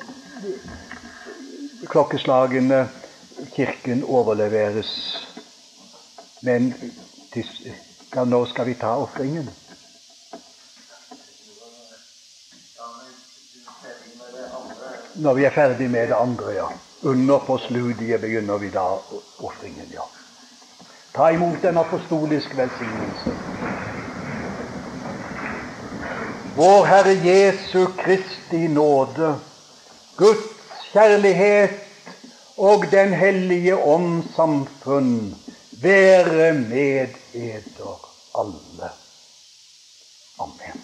klokkeslagene kirken overleveres, men til, Ja, nå skal vi ta ofringen. Når vi er ferdig med det andre, ja. Under på sludiet begynner vi da ofringen, ja. Ta imot den apostoliske velsignelse. Vår Herre Jesu Kristi nåde, Guds kjærlighet og Den hellige ånds samfunn være med eder alle. Amen.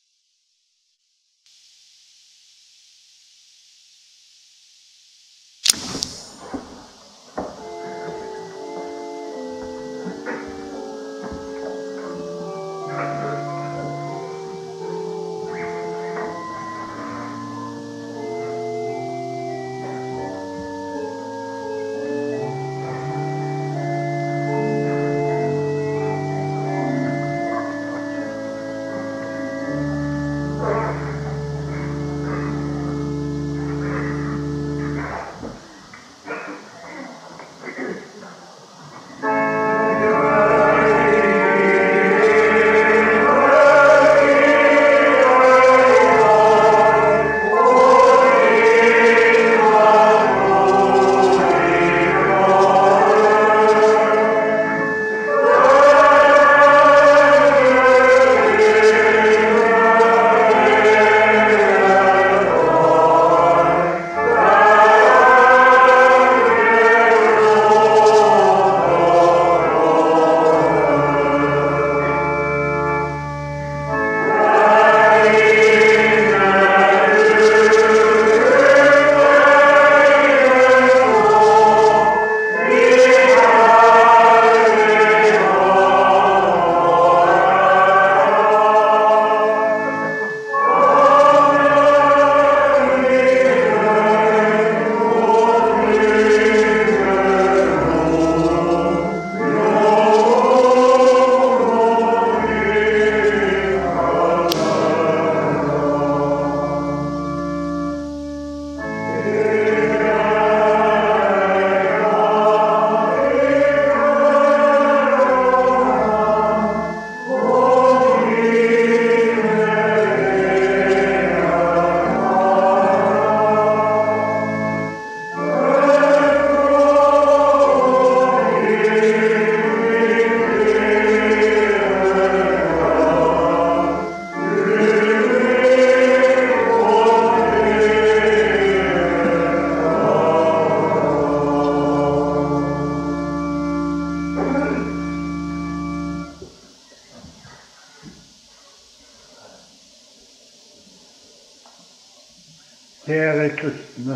Kjære kristne,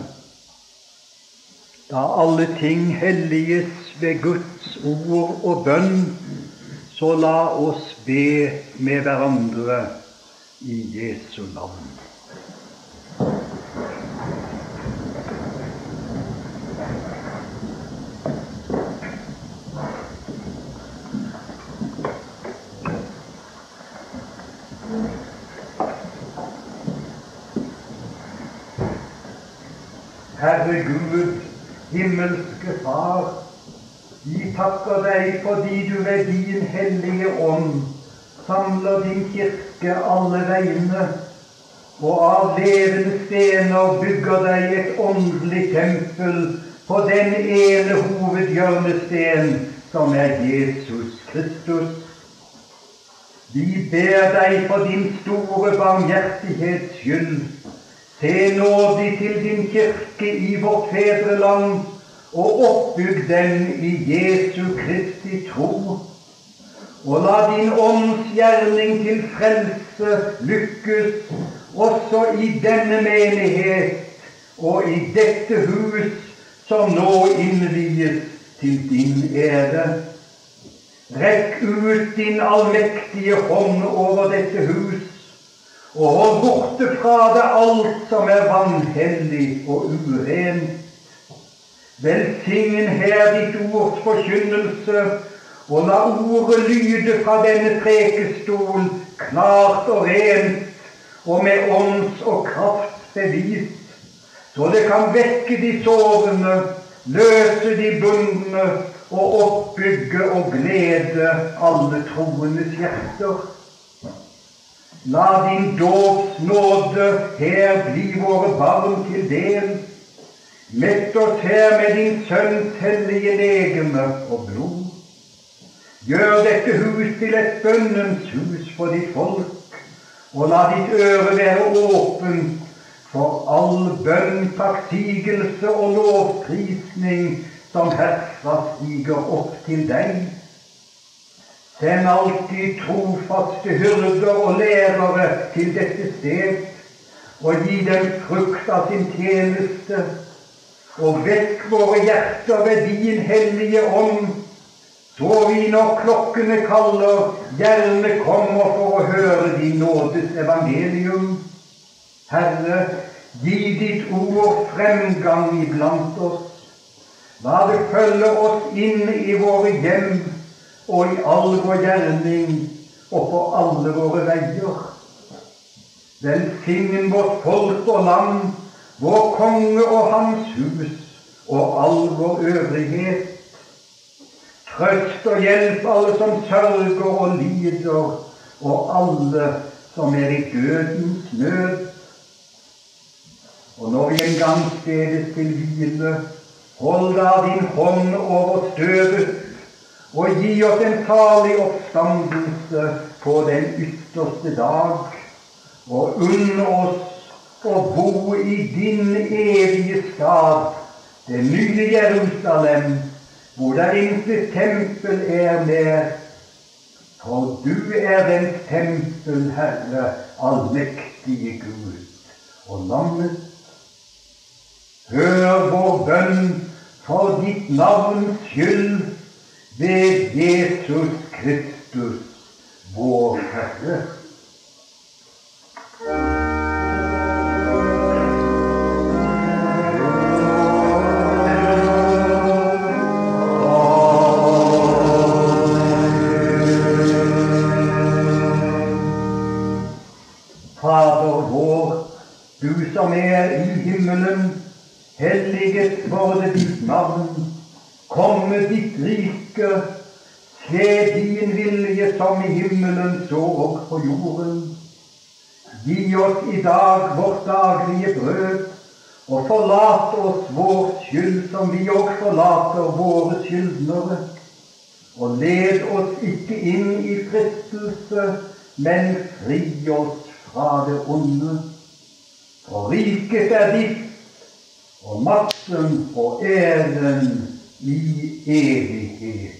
da alle ting helliges ved Guds ord og bønn, så la oss be med hverandre i Jesu navn. Herre Gud, himmelske Far, vi takker deg fordi du ved din hellige ånd samler din kirke alle veiene, og av levende stener bygger deg et åndelig tempel på den ene hovedhjørnesten som er Jesus Kristus. Vi ber deg for din store barmhjertighets skyld. Se nådig til din kirke i vårt fedreland, og oppbygg den i Jesu Kristi tro. Og la din ånds gjerning til frelse lykkes også i denne menighet og i dette hus som nå innvies til din ære. Rekk ut din allmektige hånd over dette hus, og hold borte fra det alt som er vanhellig og urent. Velsign her ditt ords forkynnelse, og la ordet lyde fra denne prekestol klart og rent, og med ånds og kraft bevist, så det kan vekke de sovende, løse de bundne og oppbygge og glede alle troendes hjerter. La din dåps nåde her bli våre barn til del. Mett oss her med din Sønns hellige legeme og blod. Gjør dette hus til et bønnens hus for ditt folk, og la ditt øre være åpent for all bønn, takksigelse og lovprisning som herfra stiger opp til deg. Send alltid trofaste hyrder og lærere til dette sted, og gi dem frukt av sin tjeneste, og vekk våre hjerter ved din hellige ånd, så vi når klokkene kaller, gjerne kommer for å høre din nådes evangelium. Herre, gi ditt ord fremgang iblant oss. La det følge oss inn i våre hjem og i all vår gjerning og på alle våre veier. Velsign vårt folk og land, vår konge og hans hus og all vår øvrighet. Trøst og hjelp alle som sørger og lider, og alle som er i dødens nød. Og når vi en gang stedes til hvile, hold da din hånd over støvet, og gi oss en salig oppstandelse på den ytterste dag, og unn oss å bo i din evige stad, det nye Jerusalem, hvor der intet tempel er mer, for du er dens tempel, Herre, allmektige Gud, og lammet. Hør vår bønn for ditt navns skyld, ved Jesus Kristus, vår Herre. Fader vår, du som er i himmelen, helliget vorde ditt navn, komme ditt rike, skje din vilje som i himmelen så og på jorden. Gi oss i dag vårt daglige brød, og forlat oss vår skyld som vi også forlater våre skyldnere. Og led oss ikke inn i fristelse, men fri oss fra det onde. For riket er ditt, og makten og æren i evighet.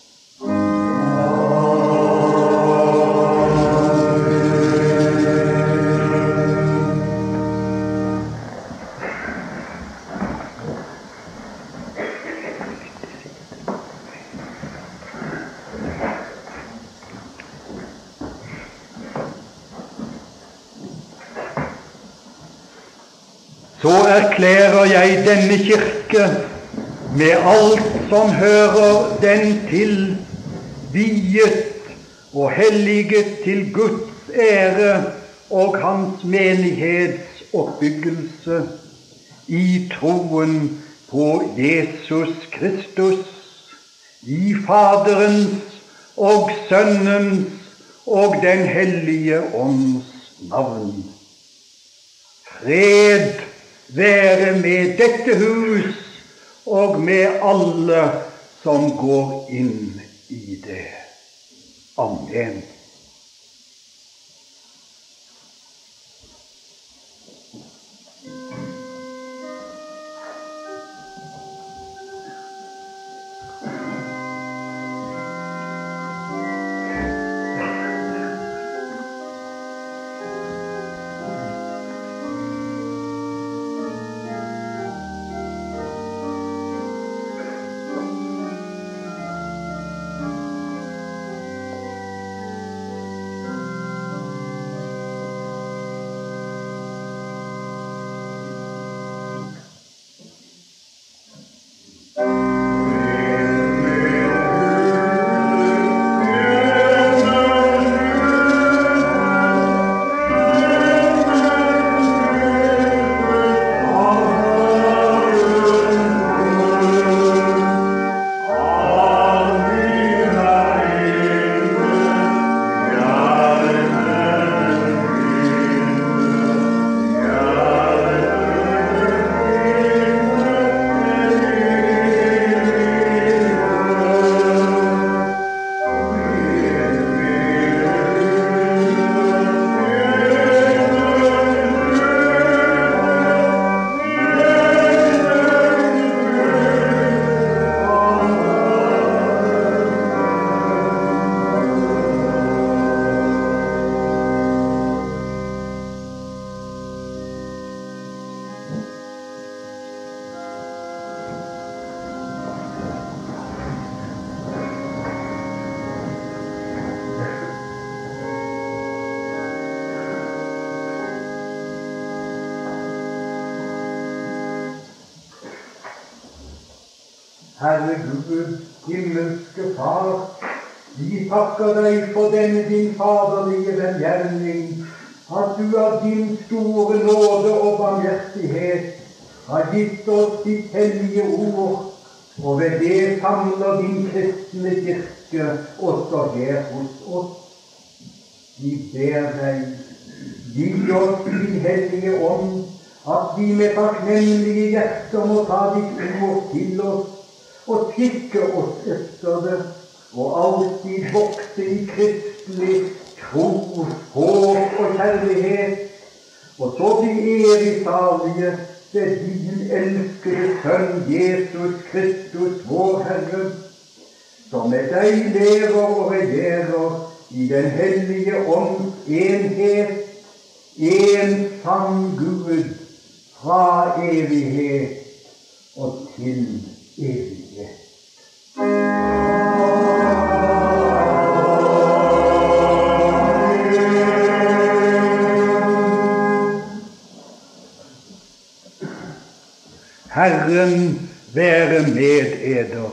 Så erklærer jeg denne kirke med alt som hører den til, viet og helliget til Guds ære og hans menighetsoppbyggelse i troen på Jesus Kristus, i Faderens og Sønnens og Den hellige ånds navn. Fred være med dette hus og med alle som går inn i det. Amen. Herre Gud, himmelske Far, vi takker deg for denne din faderlige velgjerning, at du av din store nåde og barmhjertighet har gitt oss ditt hellige ord, og ved det samler din kristne kirke også her hos oss. Vi ber deg, gi oss din hellige ånd, at vi med takknemlige hjerter må ta ditt ord til oss, og kikke oss etter det, og alltid vokse i kristelig tro, håp og kjærlighet, og så bli evig salige ved din elskede Sønn Jesus Kristus, vår Herre, som med deg lever og regjerer i den hellige ånds enhet, en sann Gud, fra evighet og til evighet. Herren være med eder.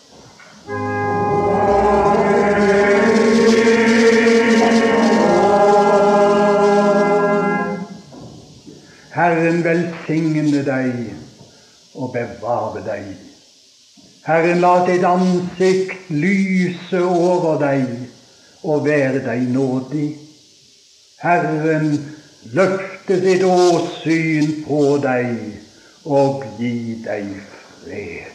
Herren velsigne deg og bevare deg. Herren la ditt ansikt lyse over deg og være deg nådig. Herren løfte sitt åsyn på deg og gi deg fred.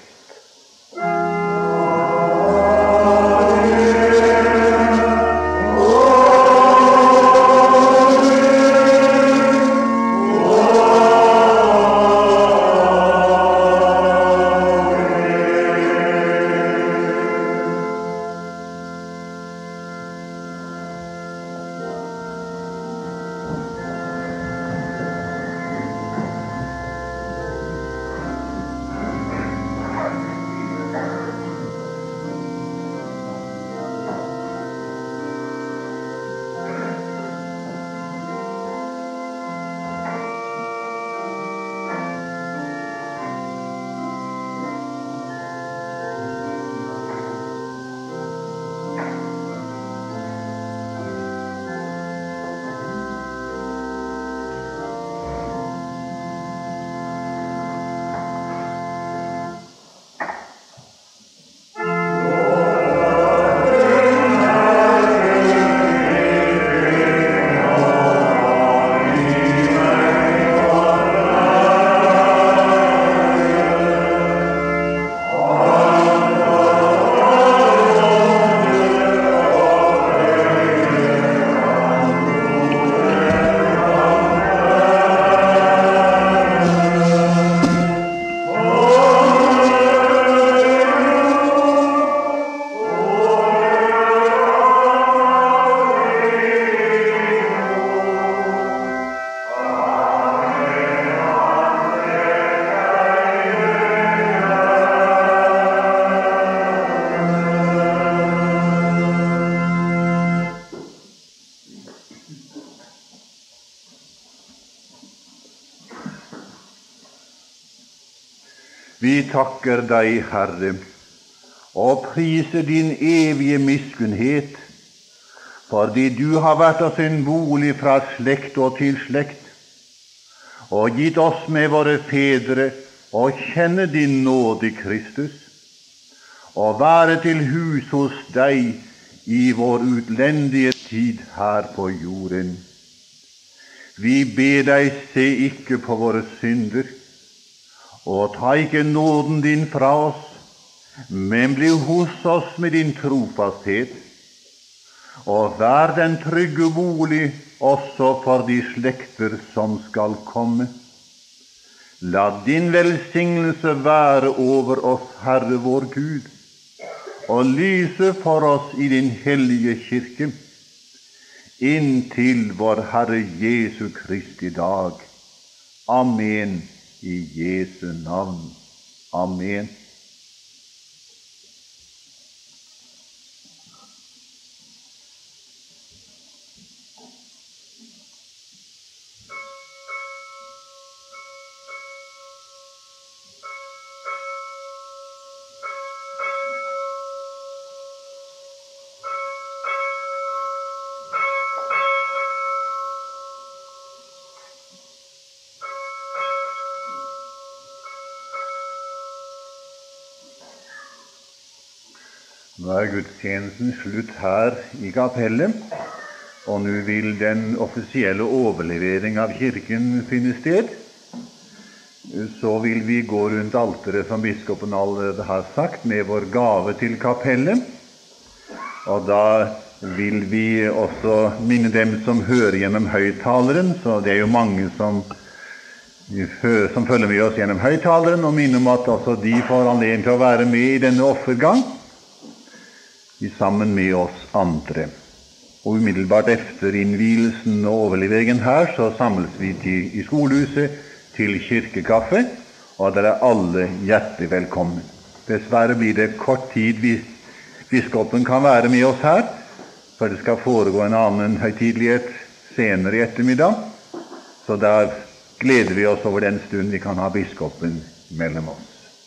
Vi takker deg, Herre, og priser din evige miskunnhet, fordi du har vært oss en bolig fra slekt og til slekt, og gitt oss med våre fedre å kjenne din nåde, Kristus, og være til hus hos deg i vår utlendige tid her på jorden. Vi ber deg, se ikke på våre synder, og ta ikke nåden din fra oss, men bli hos oss med din trofasthet, og vær den trygge bolig også for de slekter som skal komme. La din velsignelse være over oss, Herre vår Gud, og lyse for oss i din hellige kirke, inntil vår Herre Jesu Kristi dag. Amen. I Jesu navn. Amen. Nå er gudstjenesten slutt her i kapellet, og nå vil den offisielle overlevering av kirken finne sted. Så vil vi gå rundt alteret, som biskopen allerede har sagt, med vår gave til kapellet. Og da vil vi også minne dem som hører gjennom høyttaleren, så det er jo mange som, som følger med oss gjennom høyttaleren, og minne om at også de får anledning til å være med i denne offergang, sammen med oss andre. Og umiddelbart efter innvielsen og overleveringen her, så samles vi til, i skolehuset til kirkekaffe, og dere er alle hjertelig velkommen. Dessverre blir det kort tid hvis biskopen kan være med oss her, for det skal foregå en annen høytidelighet senere i ettermiddag, så der gleder vi oss over den stund vi kan ha biskopen mellom oss.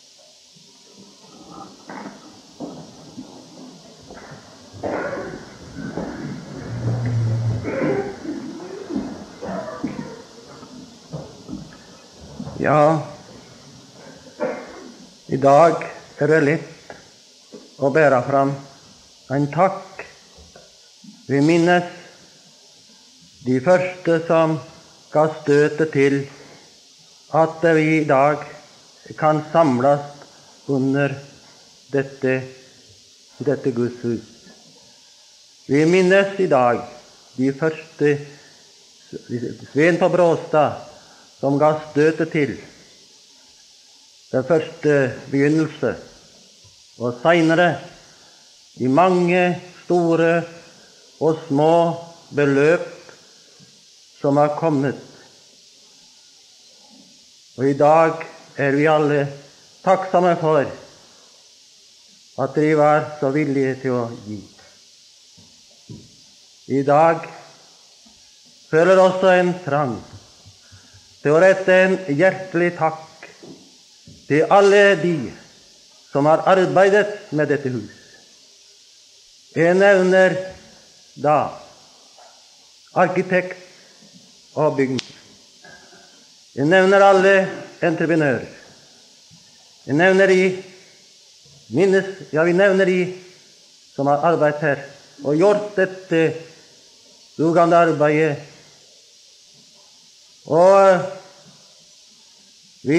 Ja, i dag er det lett å bære fram en takk. Vi minnes de første som ga støtet til at vi i dag kan samles under dette, dette Guds hus. Vi minnes i dag de første, Sven på Bråstad, som ga støtet til den første begynnelse, og senere de mange store og små beløp som har kommet. Og i dag er vi alle takksomme for at de var så villige til å gi. I dag føler også en trang til å rette en hjertelig takk til alle de som har arbeidet med dette hus. Jeg nevner da arkitekt og bygning. Jeg nevner alle entreprenører. Jeg nevner de, minnes, ja, vi nevner de som har arbeidet her og gjort dette dugende arbeidet. Og vi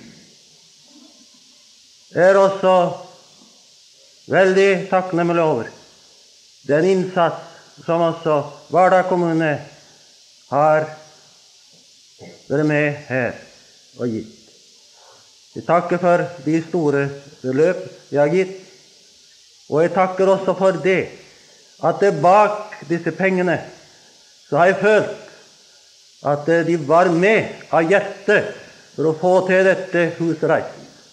er også veldig takknemlige over den innsats som også Vardar kommune har vært med her og gitt. Jeg takker for de store beløp jeg har gitt, og jeg takker også for det at det bak disse pengene så har jeg følt at de var med av hjertet for å få til dette husreis.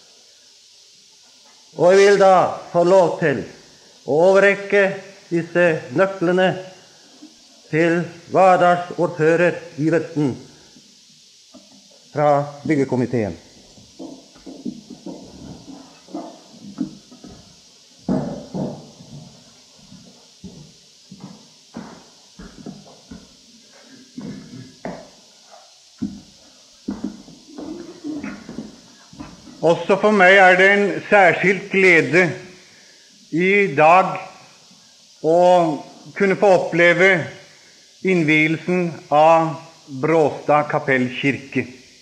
Og jeg vil da få lov til å overrekke disse nøklene til Vardars ordfører Iversen fra byggekomiteen. Også for meg er det en særskilt glede i dag å kunne få oppleve innvielsen av Bråstad kapellkirke.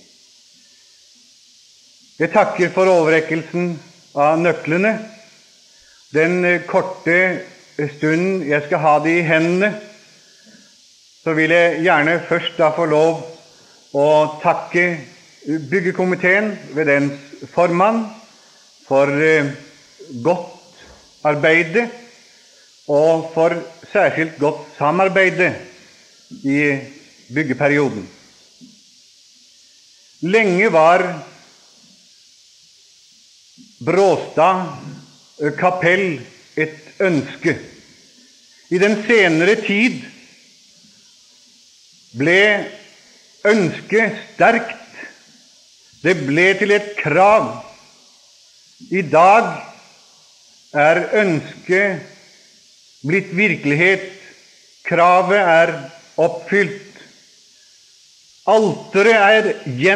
Jeg takker for overrekkelsen av nøklene. Den korte stunden jeg skal ha de i hendene, så vil jeg gjerne først da få lov å takke byggekomiteen ved dens formann for godt arbeid og for særskilt godt samarbeid i byggeperioden. Lenge var Bråstad kapell et ønske. I den senere tid ble ønsket sterkt. Det ble til et krav. I dag er ønsket blitt virkelighet. Kravet er oppfylt. Alteret er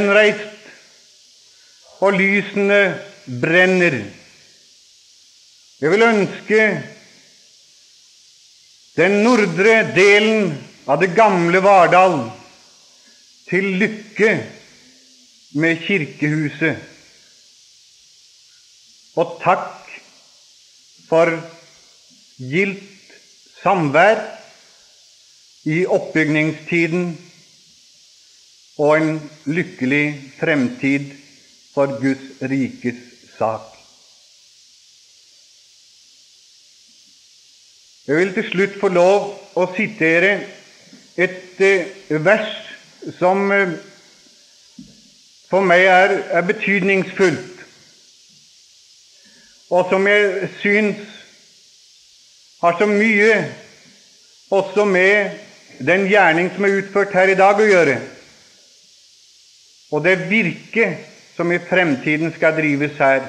gjenreist, og lysene brenner. Jeg vil ønske den nordre delen av det gamle Vardal til lykke med kirkehuset. Og takk for gildt samvær i oppbyggingstiden og en lykkelig fremtid for Guds rikes sak. Jeg vil til slutt få lov å sitere et eh, vers som eh, for meg er, er betydningsfullt, og som jeg syns har så mye også med den gjerning som er utført her i dag å gjøre, og det virke som i fremtiden skal drives her.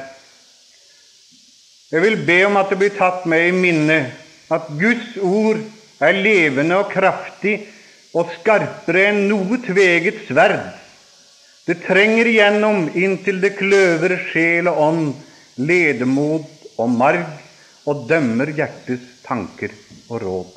Jeg vil be om at det blir tatt med i minne at Guds ord er levende og kraftig og skarpere enn noe tveget sverd. Det trenger igjennom inntil det kløver sjel og ånd, ledemod og marg, og dømmer hjertes tanker og råd.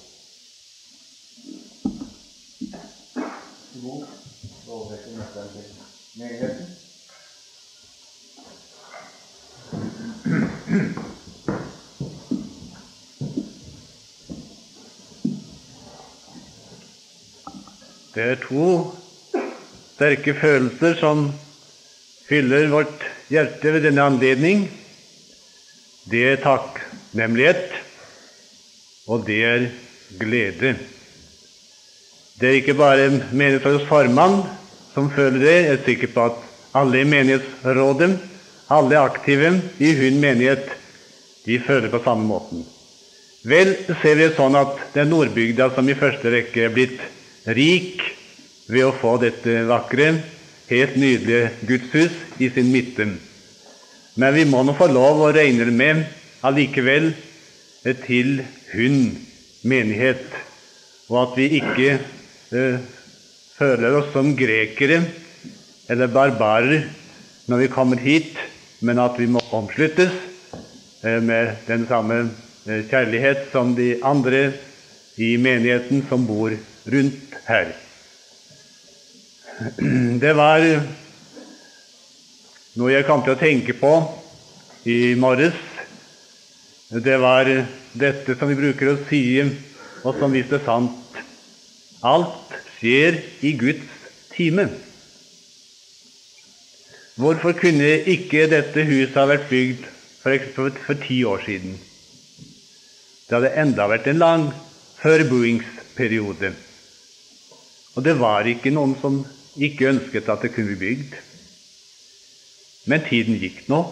Det er to sterke følelser som fyller vårt hjerte ved denne anledning. Det er takknemlighet, og det er glede. Det er ikke bare menighetsrådets formann som føler det. Jeg er sikker på at alle i menighetsrådet, alle aktive i Hund menighet, de føler på samme måten. Vel ser vi sånn at det er Nordbygda som i første rekke er blitt rik ved å få dette vakre, helt nydelige gudshus i sin midte. Men vi må nå få lov å regne med allikevel til Hund menighet, og at vi ikke eh, føler oss som grekere eller barbarer når vi kommer hit, men at vi må omsluttes eh, med den samme eh, kjærlighet som de andre i menigheten som bor rundt her. Det var noe jeg kom til å tenke på i morges. Det var dette som vi bruker å si, og som visst er sant. Alt skjer i Guds time. Hvorfor kunne ikke dette huset ha vært bygd for, for, for ti år siden? Det hadde enda vært en lang forboingsperiode. Og det var ikke noen som ikke ønsket at det kunne bli bygd. Men tiden gikk nå.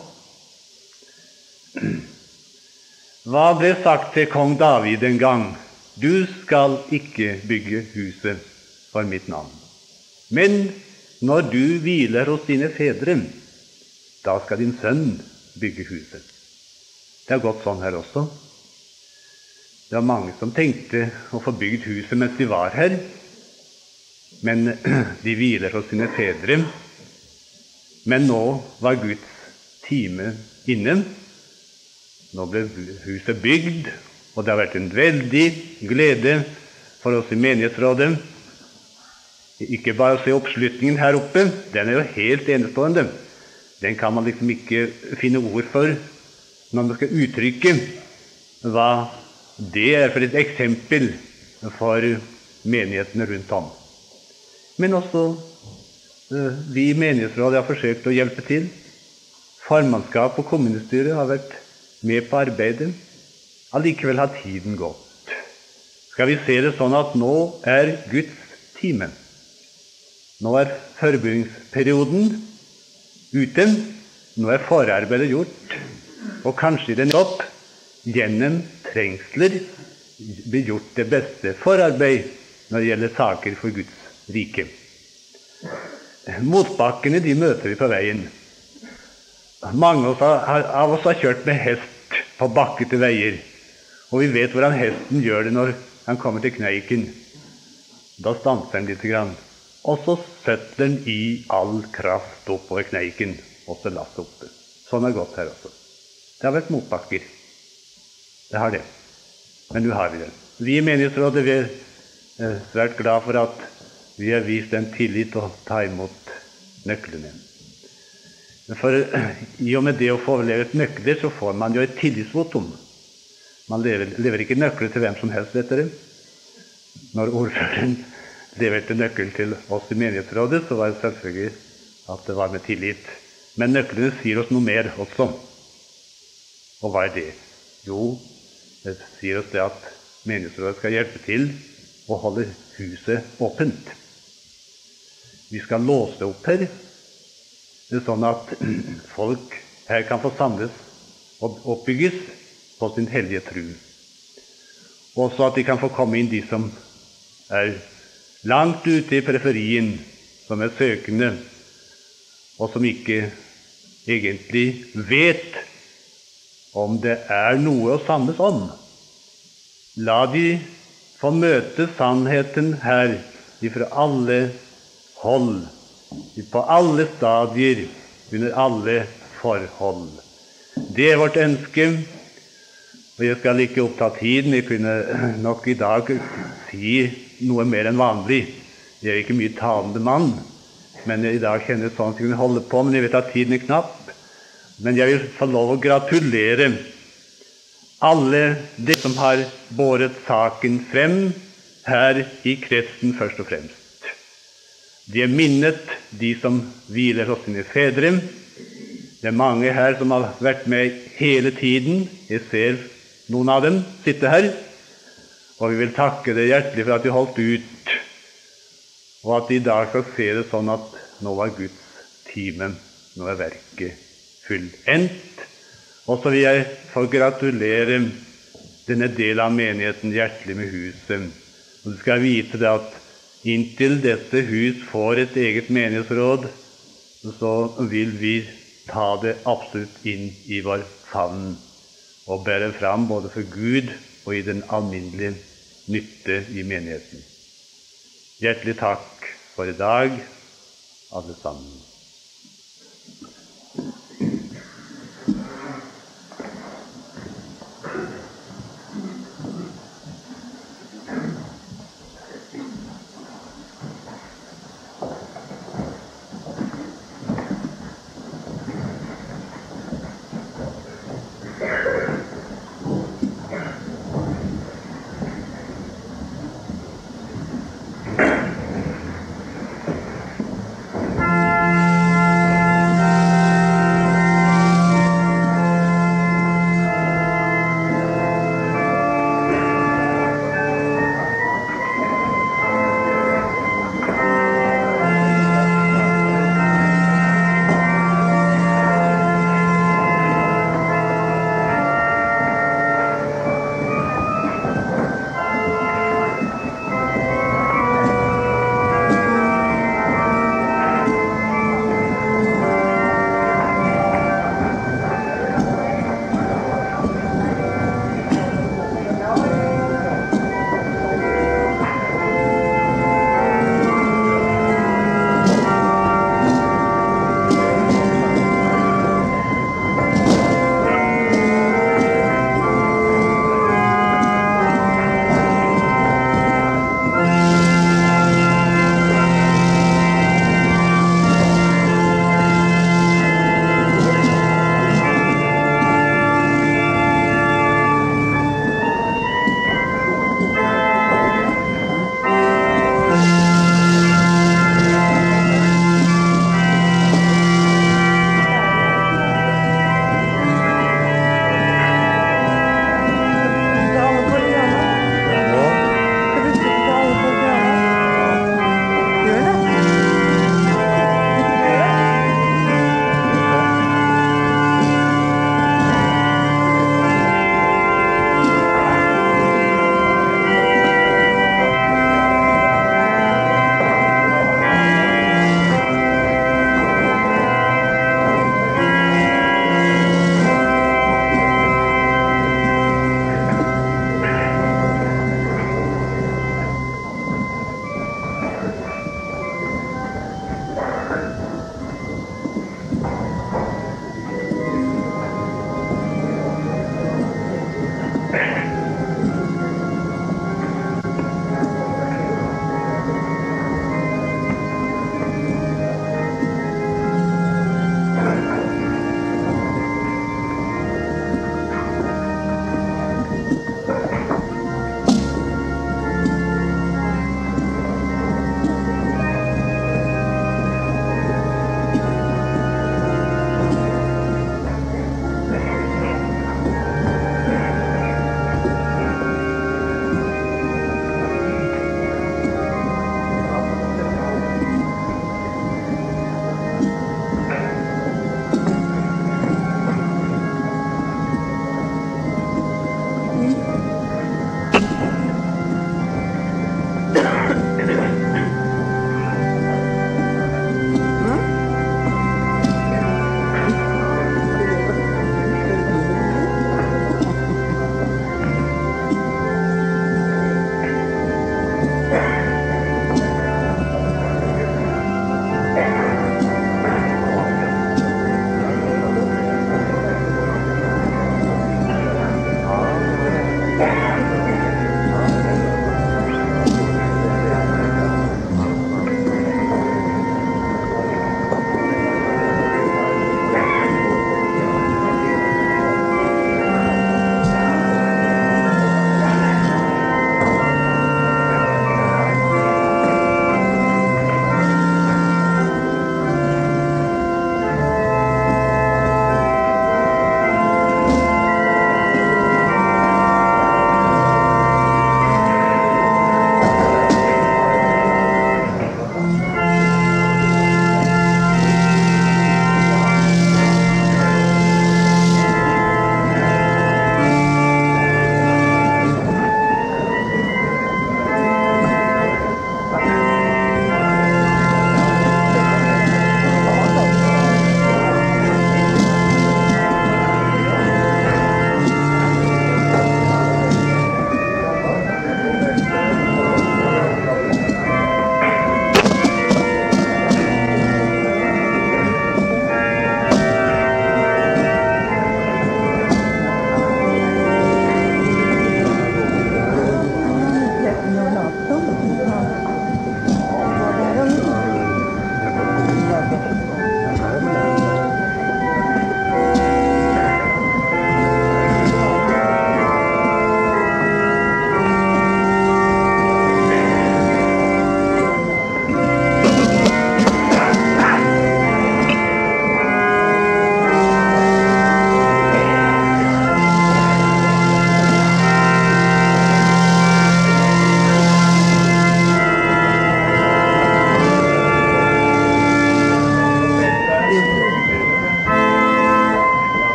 Hva ble sagt til kong David en gang? Du skal ikke bygge huset for mitt navn. Men når du hviler hos dine fedre, da skal din sønn bygge huset. Det har gått sånn her også. Det var mange som tenkte å få bygd huset mens de var her, men de hviler hos sine fedre. Men nå var Guds time inne. Nå ble huset bygd, og det har vært en veldig glede for oss i menighetsrådet. Ikke bare å se oppslutningen her oppe, den er jo helt enestående. Den kan man liksom ikke finne ord for når man skal uttrykke hva det er for et eksempel for menighetene rundt om. Men også vi i menighetsrådet har forsøkt å hjelpe til. Formannskap og kommunestyret har vært med på arbeidet. Allikevel har tiden gått. Skal vi se det sånn at nå er Guds time. Nå er forbundsperioden ute. Nå er forarbeidet gjort. Og kanskje i den opp gjennom trengsler blir gjort det beste forarbeid når det gjelder saker for Guds rike. Motbakkene de møter vi på veien. Mange av oss har kjørt med hest på bakkete veier, og vi vet hvordan hesten gjør det når han kommer til kneiken. Da stanser han litt grann, og så setter han i all kraft oppover kneiken, og så lasser oppe. Sånn har det gått her også. Det har vært motbakker. Det har det. Men nå har vi det. Vi i menighetsrådet vi er svært glad for at vi har vist en tillit til å ta imot nøklene. For i og med det å få levert nøkler, så får man jo et tillitsvotum. Man lever, lever ikke nøkler til hvem som helst, vet dere. Når ordføreren leverte nøkkel til oss i menighetsrådet, så var det selvfølgelig at det var med tillit. Men nøklene sier oss noe mer også. Og hva er det? Jo, det sier oss det at menighetsrådet skal hjelpe til å holde huset åpent. Vi skal låse opp her, sånn at folk her kan få samles og oppbygges på sin hellige tro. Og så at de kan få komme inn, de som er langt ute i periferien, som er søkende, og som ikke egentlig vet om det er noe å samles om. La de få møte sannheten her fra alle hold, på alle stadier, under alle forhold. Det er vårt ønske, og jeg skal ikke oppta tiden. Jeg kunne nok i dag si noe mer enn vanlig. Jeg er ikke mye talende mann, men i dag kjenner jeg sånn at jeg kunne holde på, men jeg vet at tiden er knapp. Men jeg vil få lov å gratulere alle de som har båret saken frem her i kretsen først og fremst. De er minnet, de som hviler hos sine fedre. Det er mange her som har vært med hele tiden. Jeg ser noen av dem sitte her. Og vi vil takke dere hjertelig for at de holdt ut, og at de i dag skal se det sånn at nå var Guds time, nå er verket fullendt. Og så vil jeg få gratulere denne del av menigheten hjertelig med huset. Og du skal vite det at inntil dette hus får et eget menighetsråd, så vil vi ta det absolutt inn i vår favn og bære fram både for Gud og i den alminnelige nytte i menigheten. Hjertelig takk for i dag, alle sammen.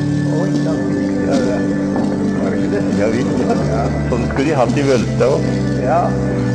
Oi, da fikk jeg det. Var det ikke det? Ja visst. Sånn skulle de hatt i Vølstad òg. Ja.